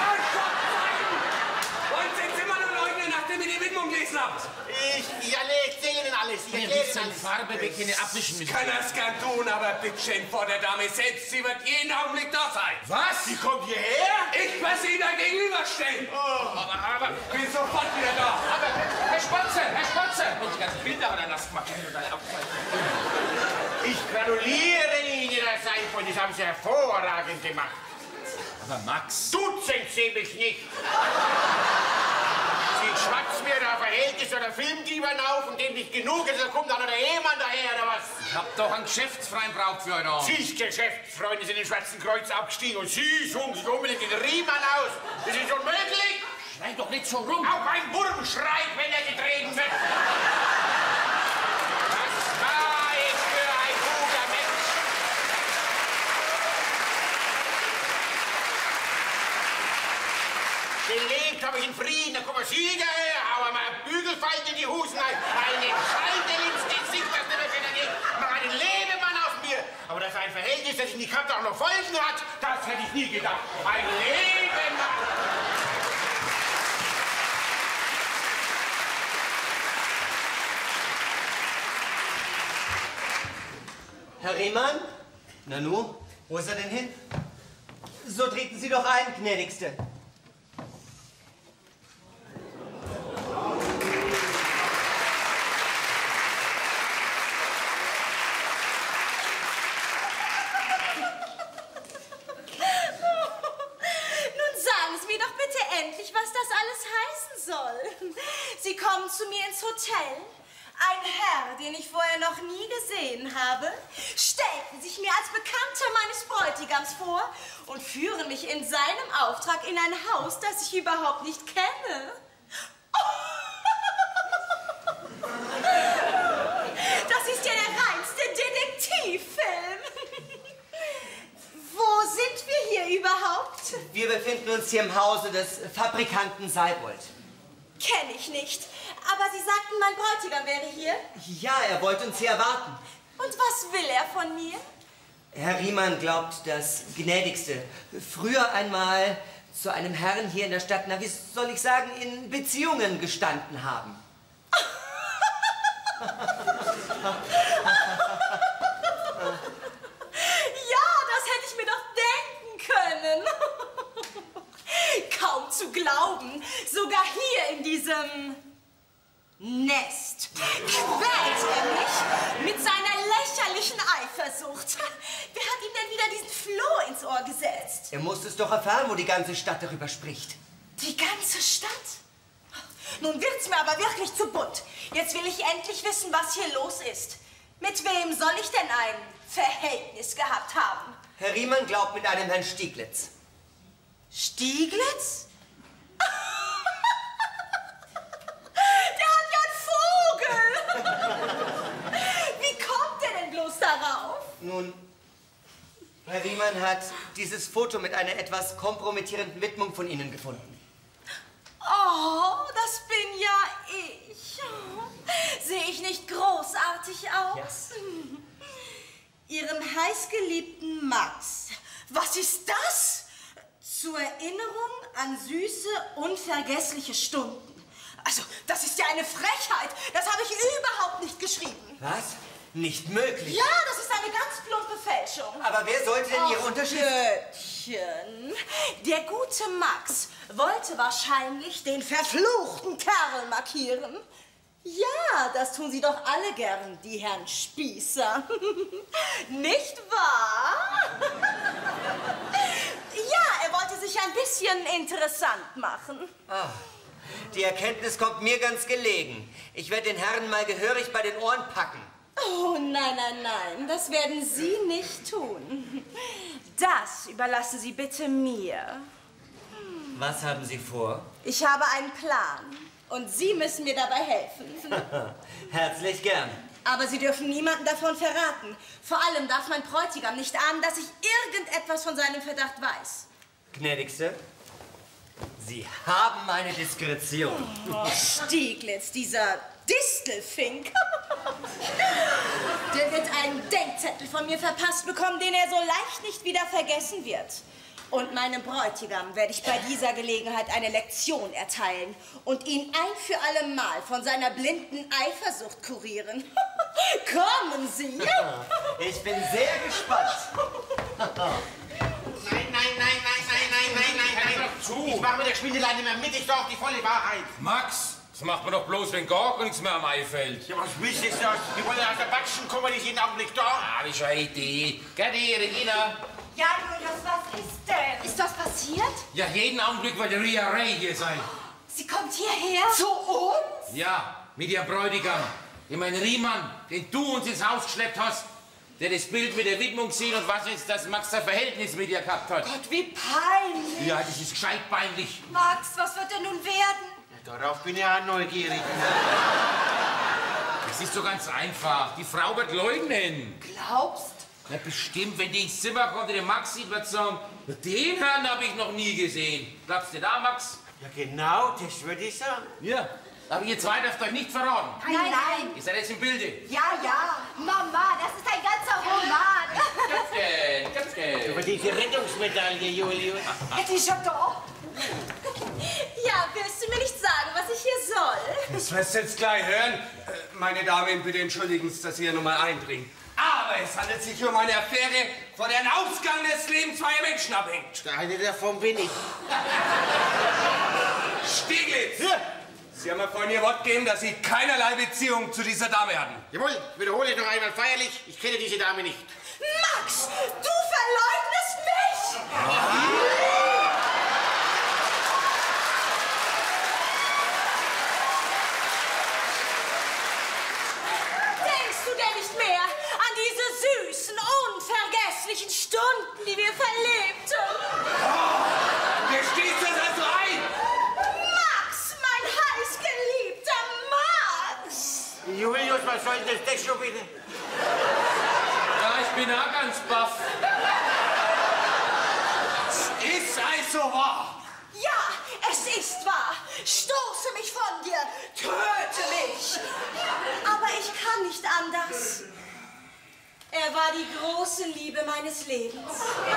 Und sind Sie immer noch Leute, nachdem ihr die Widmung gelesen habt? Ich, ich erzähle Ihnen alles. Ich Wenn erkläre wir Ihnen in alles. Farbe beginnen abwischen müssen. Kann das gern tun, aber bitteschön vor der Dame selbst. Sie wird jeden Augenblick da sein. Was? Sie kommt hierher? Ich werde Sie da gegenüberstellen. Oh. Aber, aber, Bin sofort wieder da. aber, Herr Spotze, Herr Spotze! Und die ganzen Bilder hat er nass gemacht. Ich gratuliere Ihnen, Herr Seinfeld, das haben Sie hervorragend gemacht. Aber Max... Dutzend Sie mich nicht. Sie schwatzt mir da Verhältnis oder Filmdiebern auf und dem nicht genug ist, da kommt dann noch der Ehemann daher, oder was? Ich hab doch einen Geschäftsfreien braucht für heute Abend. Sie Geschäftsfreunde sind in den Schwarzen Kreuz abgestiegen und Sie suchen sich unbedingt den Riemann aus. Das ist unmöglich. Schrei doch nicht so rum. Auch ein Wurm schreit, wenn er getreten wird. Was war ich für ein guter Mensch? Gelebt habe ich in Frieden, da kommen Sie daher, hauen mir ein Bügelfeind in die Husen, ein, eine Scheitel ins Gesicht, das nicht mehr wieder geht, mach einen Lebemann aus mir. Aber dass ein Verhältnis, das ich nicht kannte, auch noch Folgen hat, das hätte ich nie gedacht. Ein Lebemann. Herr Riemann? Nanu, wo ist er denn hin? So treten Sie doch ein, gnädigste. Was das alles heißen soll. Sie kommen zu mir ins Hotel. Ein Herr, den ich vorher noch nie gesehen habe, stellten sich mir als Bekannter meines Bräutigams vor und führen mich in seinem Auftrag in ein Haus, das ich überhaupt nicht kenne. Das ist ja der reinste Detektivfilm. Wo sind wir hier überhaupt? Wir befinden uns hier im Hause des Fabrikanten Seibold. Kenne ich nicht. Aber Sie sagten, mein Bräutigam wäre hier? Ja, er wollte uns hier erwarten. Und was will er von mir? Herr Riemann glaubt, das Gnädigste früher einmal zu einem Herrn hier in der Stadt, na wie soll ich sagen, in Beziehungen gestanden haben. Kaum zu glauben, sogar hier in diesem Nest quält er mich mit seiner lächerlichen Eifersucht. Wer hat ihm denn wieder diesen Floh ins Ohr gesetzt? Er muss es doch erfahren, wo die ganze Stadt darüber spricht. Die ganze Stadt? Nun wird's mir aber wirklich zu bunt. Jetzt will ich endlich wissen, was hier los ist. Mit wem soll ich denn ein Verhältnis gehabt haben? Herr Riemann glaubt mit einem Herrn Stieglitz. Stieglitz? Der hat ja einen Vogel! Wie kommt der denn bloß darauf? Nun, Herr Riemann hat dieses Foto mit einer etwas kompromittierenden Widmung von Ihnen gefunden. Oh, das bin ja ich. Sehe ich nicht großartig aus? Ja. Ihrem heißgeliebten Max. Was ist das? Zur Erinnerung an süße, unvergessliche Stunden. Also, das ist ja eine Frechheit. Das habe ich überhaupt nicht geschrieben. Was? Nicht möglich. Ja, das ist eine ganz plumpe Fälschung. Aber wer sollte denn Ihre Unterschrift... Göttchen. Der gute Max wollte wahrscheinlich den verfluchten Kerl markieren. Ja, das tun Sie doch alle gern, die Herren Spießer. Nicht wahr? Ja, er wollte sich ein bisschen interessant machen. Ah, die Erkenntnis kommt mir ganz gelegen. Ich werde den Herrn mal gehörig bei den Ohren packen. Oh, nein, nein, nein, das werden Sie nicht tun. Das überlassen Sie bitte mir. Was haben Sie vor? Ich habe einen Plan und Sie müssen mir dabei helfen. Herzlich gern. Aber Sie dürfen niemanden davon verraten. Vor allem darf mein Bräutigam nicht ahnen, dass ich irgendetwas von seinem Verdacht weiß. Gnädigste, Sie haben meine Diskretion. Oh, Stieglitz, dieser Distelfink. Der wird einen Denkzettel von mir verpasst bekommen, den er so leicht nicht wieder vergessen wird. Und meinem Bräutigam werde ich bei dieser Gelegenheit eine Lektion erteilen und ihn ein für alle Mal von seiner blinden Eifersucht kurieren. Kommen Sie! Ich bin sehr gespannt. Nein, nein, nein, nein, nein, nein, nein, nein, nein. Zu. Ich mache mit der Schwindelei nicht mehr mit, ich sage die volle Wahrheit. Max, das macht man doch bloß, wenn gar nichts mehr am Ei fällt. Ja, was willst du jetzt? Die wollen aus der Batschen kommen, die ist jeden Augenblick da. Ah, wie schon eine Idee. Gerdi, Regina. Ja, Julius, was ist denn? Ist was passiert? Ja, jeden Augenblick wird Ria Ray hier sein. Sie kommt hierher? Zu uns? Ja, mit ihrem Bräutigam. Ich mein Riemann, den du uns ins Haus geschleppt hast, der das Bild mit der Widmung gesehen und was jetzt das Max ein Verhältnis mit ihr gehabt hat. Gott, wie peinlich. Ja, das ist gescheit peinlich. Max, was wird denn nun werden? Ja, darauf bin ich auch neugierig. Das ist so ganz einfach. Die Frau wird leugnen. Glaubst? Na bestimmt, wenn die ins Zimmer kommt, den Max sieht, wird sagen, den Herrn habe ich noch nie gesehen. Glaubst du da, Max? Ja, genau, das würde ich sagen. Ja. Aber ihr zwei dürft euch nicht verraten. Nein, nein. Ihr seid jetzt im Bilde. Ja, ja. Mama, das ist ein ganzer Roman. Köpfchen, Köpfchen. Aber diese Rettungsmedaille, Julius. Die ist ja da. Ja, willst du mir nicht sagen, was ich hier soll? Das wirst du jetzt gleich hören. Äh, Meine Damen, bitte entschuldigen Sie, dass ich hier nochmal eindringe. Aber es handelt sich um eine Affäre, von deren Ausgang des Lebens zweier Menschen abhängt. Eine davon bin ich. Stieglitz! Ja. Sie haben mir vorhin Ihr Wort gegeben, dass Sie keinerlei Beziehung zu dieser Dame hatten. Jawohl, wiederhole ich noch einmal feierlich, ich kenne diese Dame nicht. Max, du verleugnest mich! Denkst du denn nicht mehr an diese süßen, unvergesslichen Stunden, die wir verlebten? Wer stehst du das also ein? Max, mein heißgeliebter Max! Julius, was soll denn das schon wieder? Ja, ich bin auch ganz baff. Es ist also wahr. Ja, es ist wahr. Stoße mich von dir, töte mich. Aber ich kann nicht anders. Er war die große Liebe meines Lebens.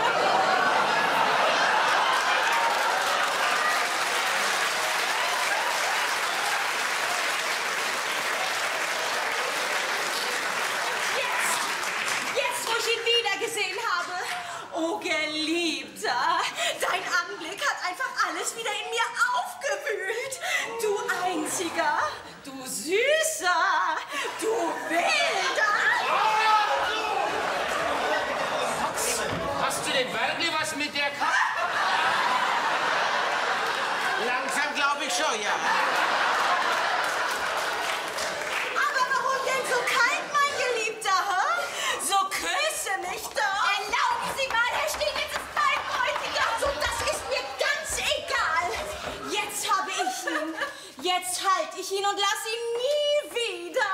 Jetzt, jetzt, wo ich ihn wiedergesehen habe, oh Geliebter, dein Anblick hat einfach alles wieder in mir aufgewühlt. Du Einziger, du Süßer, du Wilder. Hast du denn wirklich was mit der Katze? Langsam glaube ich schon, ja. Aber warum denn so kalt, mein Geliebter, hä? So küsse mich doch. Erlauben Sie mal, Herr Stieglitz ist mein Bräutigam. So, das ist mir ganz egal. Jetzt habe ich ihn. Jetzt halte ich ihn und lass ihn nie wieder.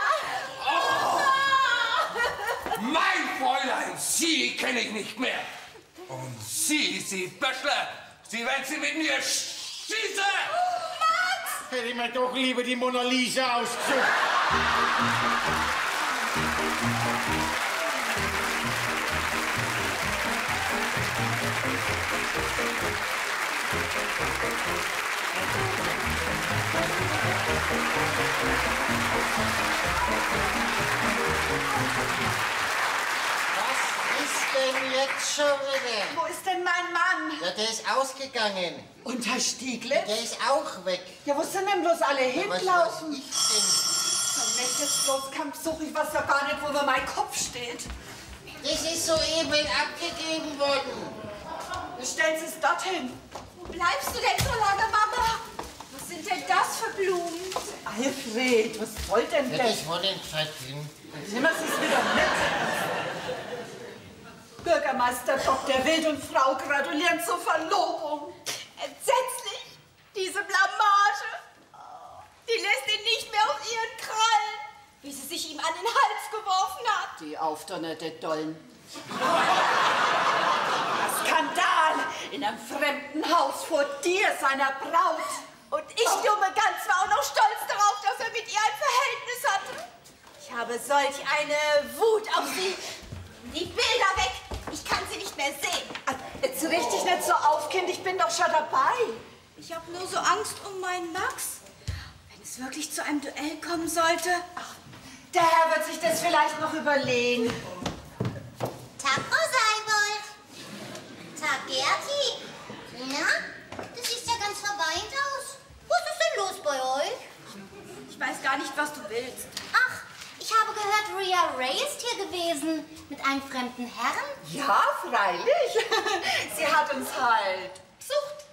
Mein Fräulein, Sie kenne ich nicht mehr. Und Sie, Sie Böschler, Sie werden Sie mit mir schießen. Hätte ich mir doch lieber die Mona Lisa ausgesucht. Was ist denn jetzt schon wieder? Wo ist denn mein Mann? Ja, der ist ausgegangen. Und Herr Stieglitz? Der ist auch weg. Ja, wo sind denn bloß alle Was weiß hinlaufen? ich denn? Wenn ich jetzt bloß Kampf suche, ich weiß ja gar nicht, wo mir mein Kopf steht. Das ist soeben abgegeben worden. Stellen Sie es dorthin. Wo bleibst du denn so lange, Mama? Was sind denn das für Blumen? Alfred, was soll denn Ja, das? das war den Zettel. Nehmen Sie es wieder mit. Bürgermeister Doktor Wild und Frau gratulieren zur Verlobung. Entsetzlich! Diese Blamage! Oh, die lässt ihn nicht mehr auf ihren Krallen, wie sie sich ihm an den Hals Die aufdonnerte Dollen. Skandal! In einem fremden Haus vor dir, seiner Braut. Und ich, dumme Gans, war auch noch stolz darauf, dass er mit ihr ein Verhältnis hatte. Ich habe solch eine Wut auf sie. Die Bilder weg. Ich kann sie nicht mehr sehen. Jetzt richte dich nicht so auf, Kind. Ich bin doch schon dabei. Ich habe nur so Angst um meinen Max. Wenn es wirklich zu einem Duell kommen sollte. Ach, der Herr wird sich das vielleicht noch überlegen. Tag, Frau Seibold. Tag, Gerti. Na, du siehst ja ganz verweint aus. Was ist denn los bei euch? Ich weiß gar nicht, was du willst. Ach, ich habe gehört, Rhea Ray ist hier gewesen. Mit einem fremden Herrn? Ja, freilich. Sie hat uns halt besucht.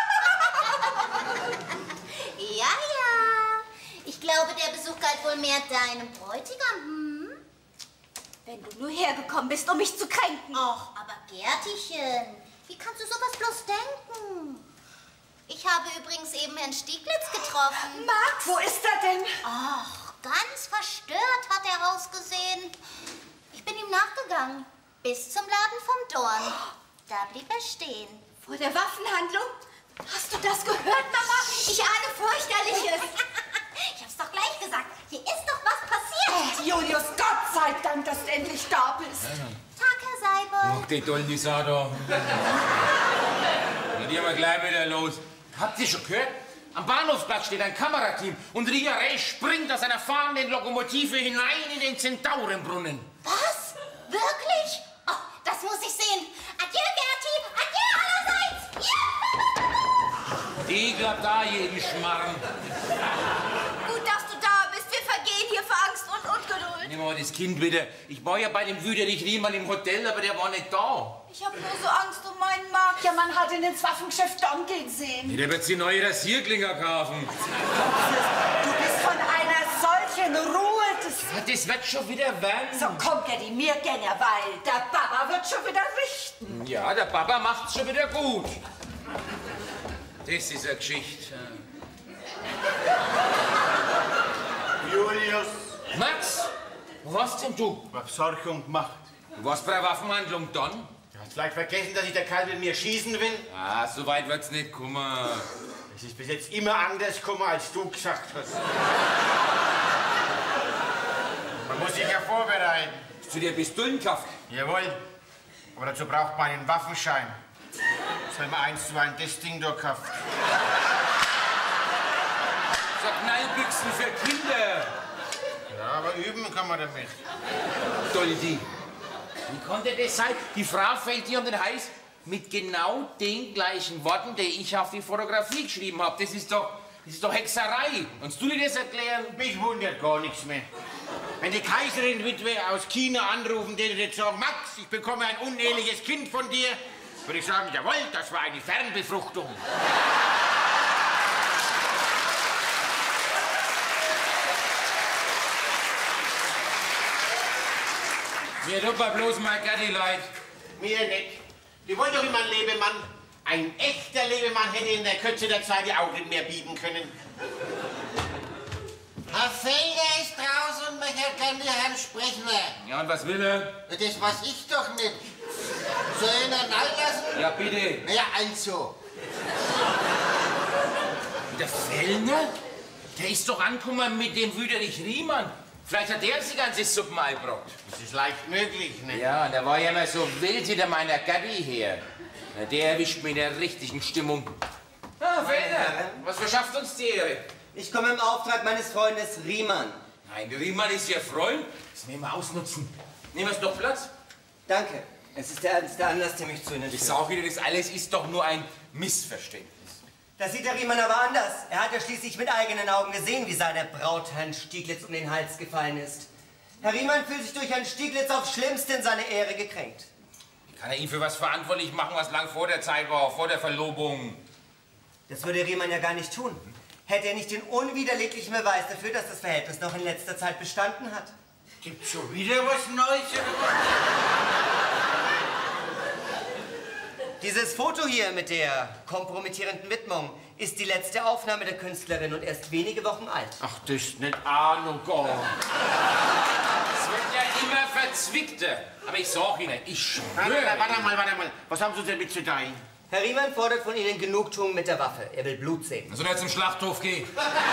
Ja, ja. Ich glaube, der Besuch galt wohl mehr deinem Bräutigam, hm? Wenn du nur hergekommen bist, um mich zu kränken. Ach, aber Gertichen, wie kannst du sowas bloß denken? Ich habe übrigens eben Herrn Stieglitz getroffen. Max, wo ist er denn? Ach, ganz verstört hat er ausgesehen. Ich bin ihm nachgegangen, bis zum Laden vom Dorn. Da blieb er stehen. Vor der Waffenhandlung? Hast du das gehört, Mama? Ich ahne Fürchterliches. Ich hab's doch gleich gesagt. Hier ist doch was passiert. Oh, Julius, Gott sei Dank, dass du endlich da bist. Ja. Tag, Herr Seibold. Ach, die Dollen, die sah da. Ja, die haben wir gleich wieder los. Habt ihr schon gehört? Am Bahnhofsplatz steht ein Kamerateam und Rhea Ray springt aus einer fahrenden Lokomotive hinein in den Zentaurenbrunnen. Was? Wirklich? Oh, das muss ich sehen. Adieu, Gerti. Adieu allerseits. Ja. Die glaubt da jeden Schmarrn. Gut, dass du da bist. Wir vergehen hier vor Angst und Ungeduld. Nimm mal das Kind wieder. Ich war ja bei dem Wüterich Riemann im Hotel, aber der war nicht da. Ich habe nur so Angst um meinen Max. Ja, man hat ihn ins Waffengeschäft Don gehen sehen. Der wird sie neue Rasierklinger kaufen. Du bist von einer solchen Ruhe. Das, das wird schon wieder werden. So, komm, Gerti, mir gänge, weil der Papa wird schon wieder richten. Ja, der Papa macht's schon wieder gut. Das ist eine Geschichte. Julius, Max, wo warst denn du? ich hab Besorgung gemacht. Du warst bei der Waffenhandlung dann? Du hast vielleicht vergessen, dass ich der Kerl mit mir schießen will? Ah, so weit wird's nicht kommen. Es ist bis jetzt immer anders gekommen, als du gesagt hast. Man muss sich ja vorbereiten. Hast du dir Pistolen gekauft? Jawohl. Aber dazu braucht man einen Waffenschein. Soll man eins zu eins das Ding da kaufen. So Knallbüchsen für Kinder. Ja, aber üben kann man damit. Doldi. Wie konnte das sein? Die Frau fällt dir um den Hals mit genau den gleichen Worten, die ich auf die Fotografie geschrieben habe. Das ist doch, das ist doch Hexerei. Kannst du dir das erklären? Mich wundert gar nichts mehr. Wenn die Kaiserin-Witwe aus China anrufen, die jetzt sagen, Max, ich bekomme ein uneheliches Kind von dir, würde ich sagen, jawohl, das war eine Fernbefruchtung. Mir tut mir bloß mal Gatti leid. Mir nicht. Die wollen doch immer einen Lebemann. Ein echter Lebemann hätte in der Kürze der Zeit die Augen mehr bieten können. Herr Felder ist draußen und möchte gerne Herrn sprechen. Ja, und was will er? Das weiß ich doch nicht. Soll ich ihn reinlassen? Ja, bitte. Na ja, also. Der Fellner? Der ist doch angekommen mit dem Wüterich Riemann. Vielleicht hat der uns die ganze Suppe eingebracht. Das ist leicht möglich, ne? Ja, und der war ja immer so wild hinter meiner Gatti her. Na, der erwischt mich in der richtigen Stimmung. Ah, Fellner, was verschafft uns die Ehre? Ich komme im Auftrag meines Freundes Riemann. Nein, der Riemann ist Ihr Freund. Das nehmen wir ausnutzen. Nehmen wir es doch Platz. Danke. Es ist der, der Anlass, der mich zu Ihnen Ich führt. sage Ihnen, das alles ist doch nur ein Missverständnis. Das sieht der Riemann aber anders. Er hat ja schließlich mit eigenen Augen gesehen, wie seine Braut Herrn Stieglitz um den Hals gefallen ist. Herr Riemann fühlt sich durch Herrn Stieglitz aufs Schlimmste in seine Ehre gekränkt. Wie kann er ihn für was verantwortlich machen, was lang vor der Zeit war, vor der Verlobung? Das würde Riemann ja gar nicht tun. Hätte er nicht den unwiderleglichen Beweis dafür, dass das Verhältnis noch in letzter Zeit bestanden hat. Gibt's schon wieder was Neues, oder was? Dieses Foto hier mit der kompromittierenden Widmung ist die letzte Aufnahme der Künstlerin und erst wenige Wochen alt. Ach, das ist nicht Ahnung, Gott. Es wird ja immer verzwickte. Aber ich sag Ihnen, ich schwöre. Warte, warte mal, warte mal. Was haben Sie denn mit zu tun? Herr Riemann fordert von Ihnen Genugtuung mit der Waffe. Er will Blut sehen. Soll er zum Schlachthof gehen?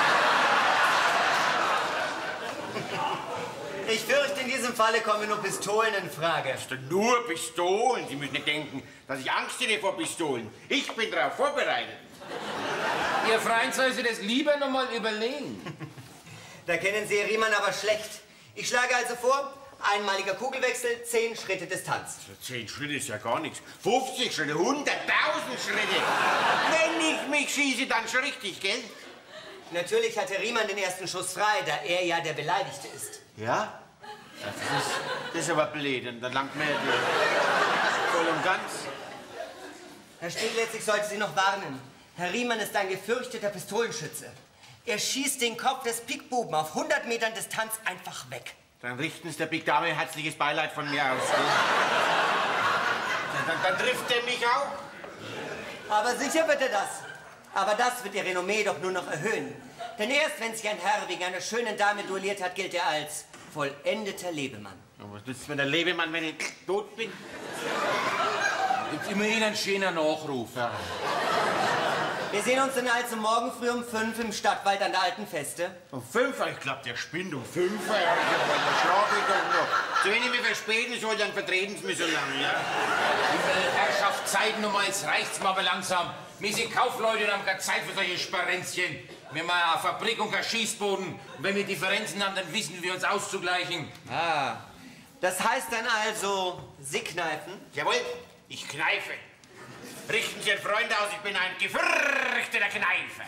Ich fürchte, in diesem Falle kommen nur Pistolen in Frage. Das sind nur Pistolen. Sie müssen nicht denken, dass ich Angst hätte vor Pistolen. Ich bin darauf vorbereitet. Ihr Freund soll sich das lieber noch mal überlegen. Da kennen Sie Riemann aber schlecht. Ich schlage also vor, einmaliger Kugelwechsel, zehn Schritte Distanz. Zehn Schritte ist ja gar nichts. fünfzig Schritte, hunderttausend Schritte. Wenn ich mich schieße, dann schon richtig, gell? Natürlich hat Herr Riemann den ersten Schuss frei, da er ja der Beleidigte ist. Ja? Das ist, das ist aber blöd. Und dann langt mir die voll und ganz. Herr Stieglitz, ich sollte Sie noch warnen. Herr Riemann ist ein gefürchteter Pistolenschütze. Er schießt den Kopf des Pikbuben auf hundert Metern Distanz einfach weg. Dann richten Sie der Big Dame herzliches Beileid von mir aus. Gell? Dann, dann trifft er mich auch. Aber sicher wird er das. Aber das wird Ihr Renommee doch nur noch erhöhen. Denn erst wenn sich ein Herr wegen einer schönen Dame duelliert hat, gilt er als vollendeter Lebemann. Und was nützt mir der Lebemann, wenn ich tot bin? Gibt immerhin ein schöner Nachruf. Ja. Wir sehen uns dann also morgen früh um fünf im Stadtwald an der Alten Feste. Um fünf? Ich glaub, der spinnt um fünf. Ja, da schlafe ich doch noch. So, wenn ich mich verspäten soll, dann vertreten Sie mich so lange, ja? Liebe Herrschaft, Zeit Nummer, jetzt reicht's mal aber langsam. Wir sind Kaufleute und haben keine Zeit für solche Sparenzchen. Wir haben eine Fabrik und keinen Schießboden. Und wenn wir Differenzen haben, dann wissen wir uns auszugleichen. Ah, das heißt dann also, Sie kneifen? Jawohl, ich kneife. Richten Sie Ihren Freund aus, ich bin ein gefürchteter Kneifer.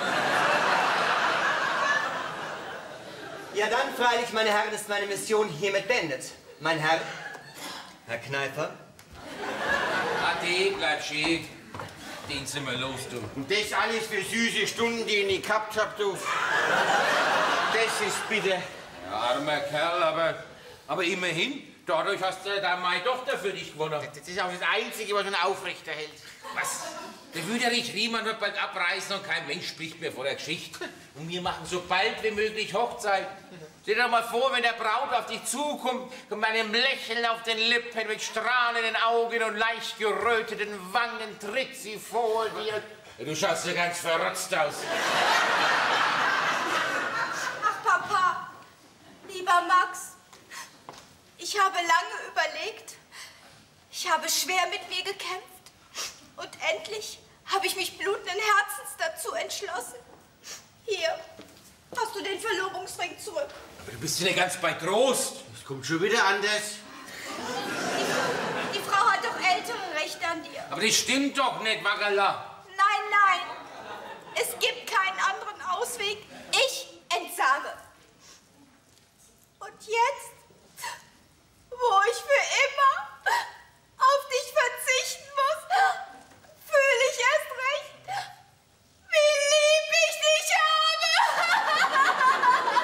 Ja, dann freilich, meine Herren, ist meine Mission hiermit beendet. Mein Herr, Herr Kneifer. Ade, bleib schön. Den sind wir los, du. Und das alles für süße Stunden, die ich nicht gehabt hab, du. Das ist bitte. Ja, armer Kerl, aber, aber immerhin, dadurch hast du da meine Tochter für dich gewonnen. Das ist auch das Einzige, was ihn aufrechterhält. Was? Der Wüterich Riemann wird bald abreisen und kein Mensch spricht mehr von der Geschichte. Und wir machen so bald wie möglich Hochzeit. Stell dir doch mal vor, wenn der Braut auf dich zukommt, mit einem Lächeln auf den Lippen, mit strahlenden Augen und leicht geröteten Wangen tritt sie vor dir. Du schaust ja ganz verrotzt aus. Ach, Papa, lieber Max, ich habe lange überlegt. Ich habe schwer mit mir gekämpft. Und endlich habe ich mich blutenden Herzens dazu entschlossen. Hier, hast du den Verlobungsring zurück. Aber du bist ja nicht ganz bei Trost. Das kommt schon wieder anders. Die, die Frau hat doch ältere Rechte an dir. Aber das stimmt doch nicht, Wackerla. Nein, nein, es gibt keinen anderen Ausweg. Ich entsage. Und jetzt, wo ich für immer auf dich verzichten muss, fühle ich erst recht, wie lieb ich dich habe.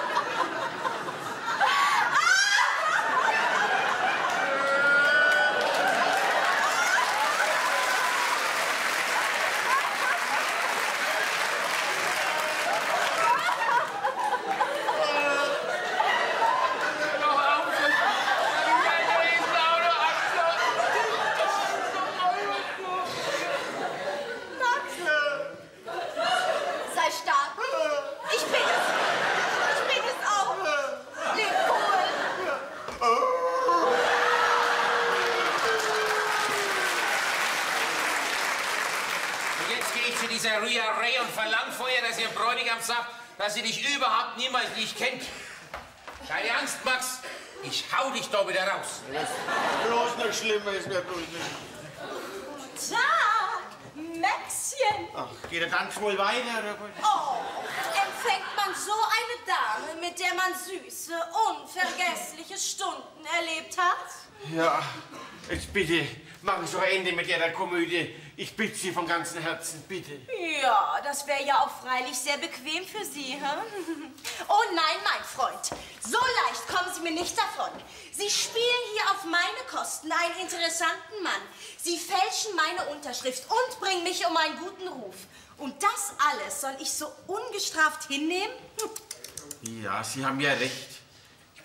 Sei stark. Ich bin es. Ich bin es auch. Leb wohl. Und jetzt gehe ich zu dieser Ria Ray und verlange vor ihr, dass ihr Bräutigam sagt, dass sie dich überhaupt niemals nicht kennt. Keine Angst, Max. Ich hau dich da wieder raus. Bloß noch schlimmer ist mir bloß nicht. Tag, Maxchen. Ach, geht der Tanz wohl weiter, oder was? Oh, empfängt man so eine Dame, mit der man süße, unvergessliche Stunden erlebt hat? Ja, jetzt bitte, machen Sie doch ein Ende mit Ihrer Komödie. Ich bitte Sie von ganzem Herzen, bitte. Ja, das wäre ja auch freilich sehr bequem für Sie, hm? Oh nein, mein Freund, so leicht kommen Sie mir nicht davon. Sie spielen hier auf meine Kosten einen interessanten Mann. Sie fälschen meine Unterschrift und bringen mich um einen guten Ruf. Und das alles soll ich so ungestraft hinnehmen? Hm. Ja, Sie haben ja recht. Ich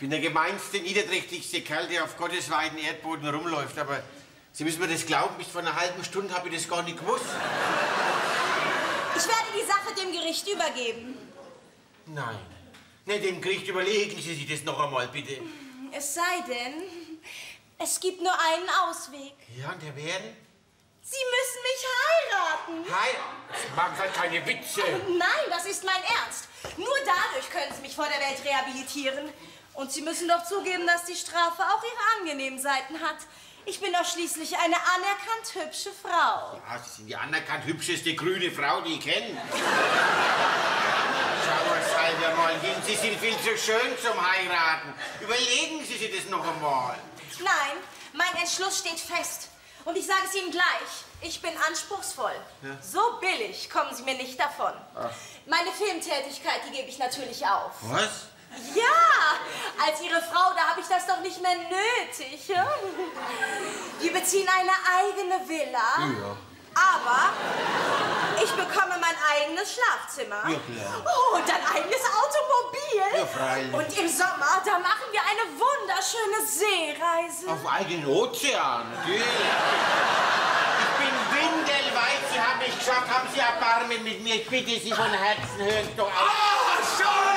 bin der gemeinste, niederträchtigste Kerl, der auf Gottes weiten Erdboden rumläuft. Aber Sie müssen mir das glauben, bis vor einer halben Stunde habe ich das gar nicht gewusst. Ich werde die Sache dem Gericht übergeben. Nein. Nein, dem Gericht überlegen Sie sich das noch einmal, bitte. Es sei denn, es gibt nur einen Ausweg. Ja, und der wäre? Sie müssen mich heiraten. Heiraten? Sie machen halt keine Witze. Nein, das ist mein Ernst. Nur dadurch können Sie mich vor der Welt rehabilitieren. Und Sie müssen doch zugeben, dass die Strafe auch ihre angenehmen Seiten hat. Ich bin doch schließlich eine anerkannt hübsche Frau. Ja, Sie sind die anerkannt hübscheste grüne Frau, die ich kenne. Schauen wir halt mal hin. Sie sind viel zu schön zum Heiraten. Überlegen Sie sich das noch einmal. Nein, mein Entschluss steht fest. Und ich sage es Ihnen gleich, ich bin anspruchsvoll. Ja. So billig kommen Sie mir nicht davon. Ach. Meine Filmtätigkeit, die gebe ich natürlich auf. Was? Ja, als Ihre Frau, da habe ich das doch nicht mehr nötig. Ja? Wir beziehen eine eigene Villa. Ja. Aber ich bekomme mein eigenes Schlafzimmer. Ja, klar. Oh, und ein eigenes Automobil. Ja, freilich. Und im Sommer, da machen wir eine wunderschöne Seereise. Auf eigenen Ozean, natürlich. Ich bin windelweit. Sie haben mich gesagt, haben Sie Erbarmen mit mir. Ich bitte Sie von Herzen, hören Sie doch auf. Ah, schon!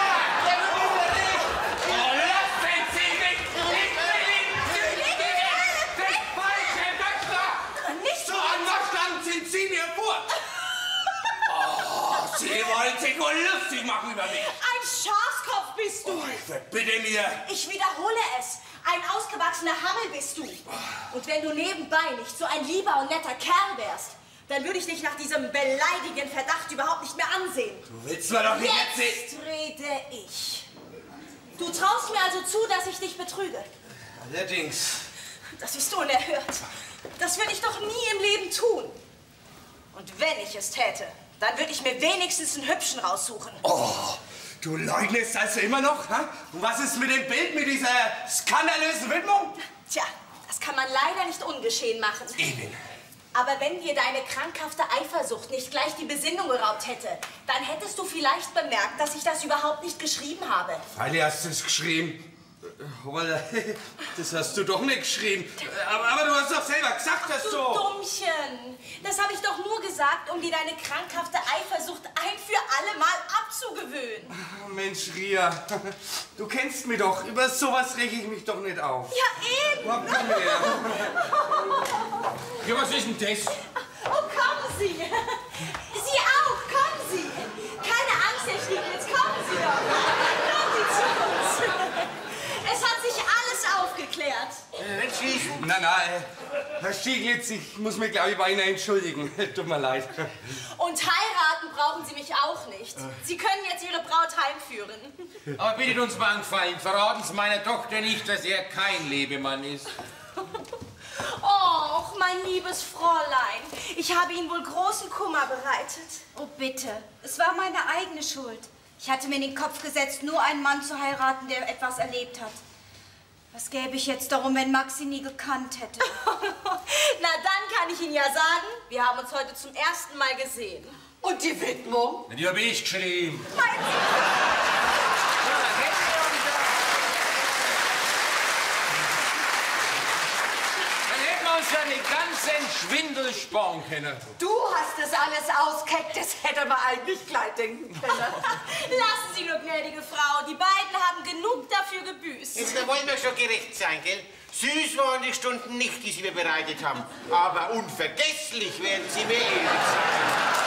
Sie wollen sich wohl lustig machen über mich. Ein Schafskopf bist du. Oh, ich verbitte mir. Ich wiederhole es. Ein ausgewachsener Hammel bist du. Und wenn du nebenbei nicht so ein lieber und netter Kerl wärst, dann würde ich dich nach diesem beleidigenden Verdacht überhaupt nicht mehr ansehen. Du willst mir doch nicht erzählen. Jetzt rede ich. Du traust mir also zu, dass ich dich betrüge. Allerdings. Das ist unerhört. Das würde ich doch nie im Leben tun. Und wenn ich es täte, dann würde ich mir wenigstens einen Hübschen raussuchen. Oh, du leugnest also immer noch? Ha? Und was ist mit dem Bild, mit dieser skandalösen Widmung? Tja, das kann man leider nicht ungeschehen machen. Eben. Aber wenn dir deine krankhafte Eifersucht nicht gleich die Besinnung geraubt hätte, dann hättest du vielleicht bemerkt, dass ich das überhaupt nicht geschrieben habe. Freilich hast du es geschrieben. Das hast du doch nicht geschrieben. Aber, aber du hast doch selber gesagt, dass du... Du Dummchen! Das habe ich doch nur gesagt, um dir deine krankhafte Eifersucht ein für alle Mal abzugewöhnen. Oh, Mensch, Ria, du kennst mich doch. Über sowas rege ich mich doch nicht auf. Ja, eben! Oh, komm her. Ja, was ist denn das? Oh, kommen Sie! Sie auch, kommen Sie! Keine Angst, Herr Stieglitz, kommen Sie doch! Kommen Sie zu uns! Es hat sich alles aufgeklärt. Äh, nicht schießen. Na, na, äh, Herr Stieglitz, ich muss mich, glaube ich, bei Ihnen entschuldigen. Tut mir leid. Und heiraten brauchen Sie mich auch nicht. Sie können jetzt Ihre Braut heimführen. Aber bittet uns mal einen Gefallen. Verraten Sie meiner Tochter nicht, dass er kein Lebemann ist. Och, mein liebes Fräulein, ich habe Ihnen wohl großen Kummer bereitet. Oh, bitte. Es war meine eigene Schuld. Ich hatte mir in den Kopf gesetzt, nur einen Mann zu heiraten, der etwas erlebt hat. Was gäbe ich jetzt darum, wenn Max sie nie gekannt hätte? Na, dann kann ich Ihnen ja sagen, wir haben uns heute zum ersten Mal gesehen. Und die Widmung? Die habe ich geschrieben. Mein uns ja einen ganzen Schwindel sparen können. Du hast das alles ausgekeckt, das hätte man eigentlich gleich denken können. Lassen Sie nur, gnädige Frau, die beiden haben genug dafür gebüßt. Jetzt da wollen wir schon gerecht sein, gell? Süß waren die Stunden nicht, die Sie mir bereitet haben. Aber unvergesslich werden sie mir ewig sein.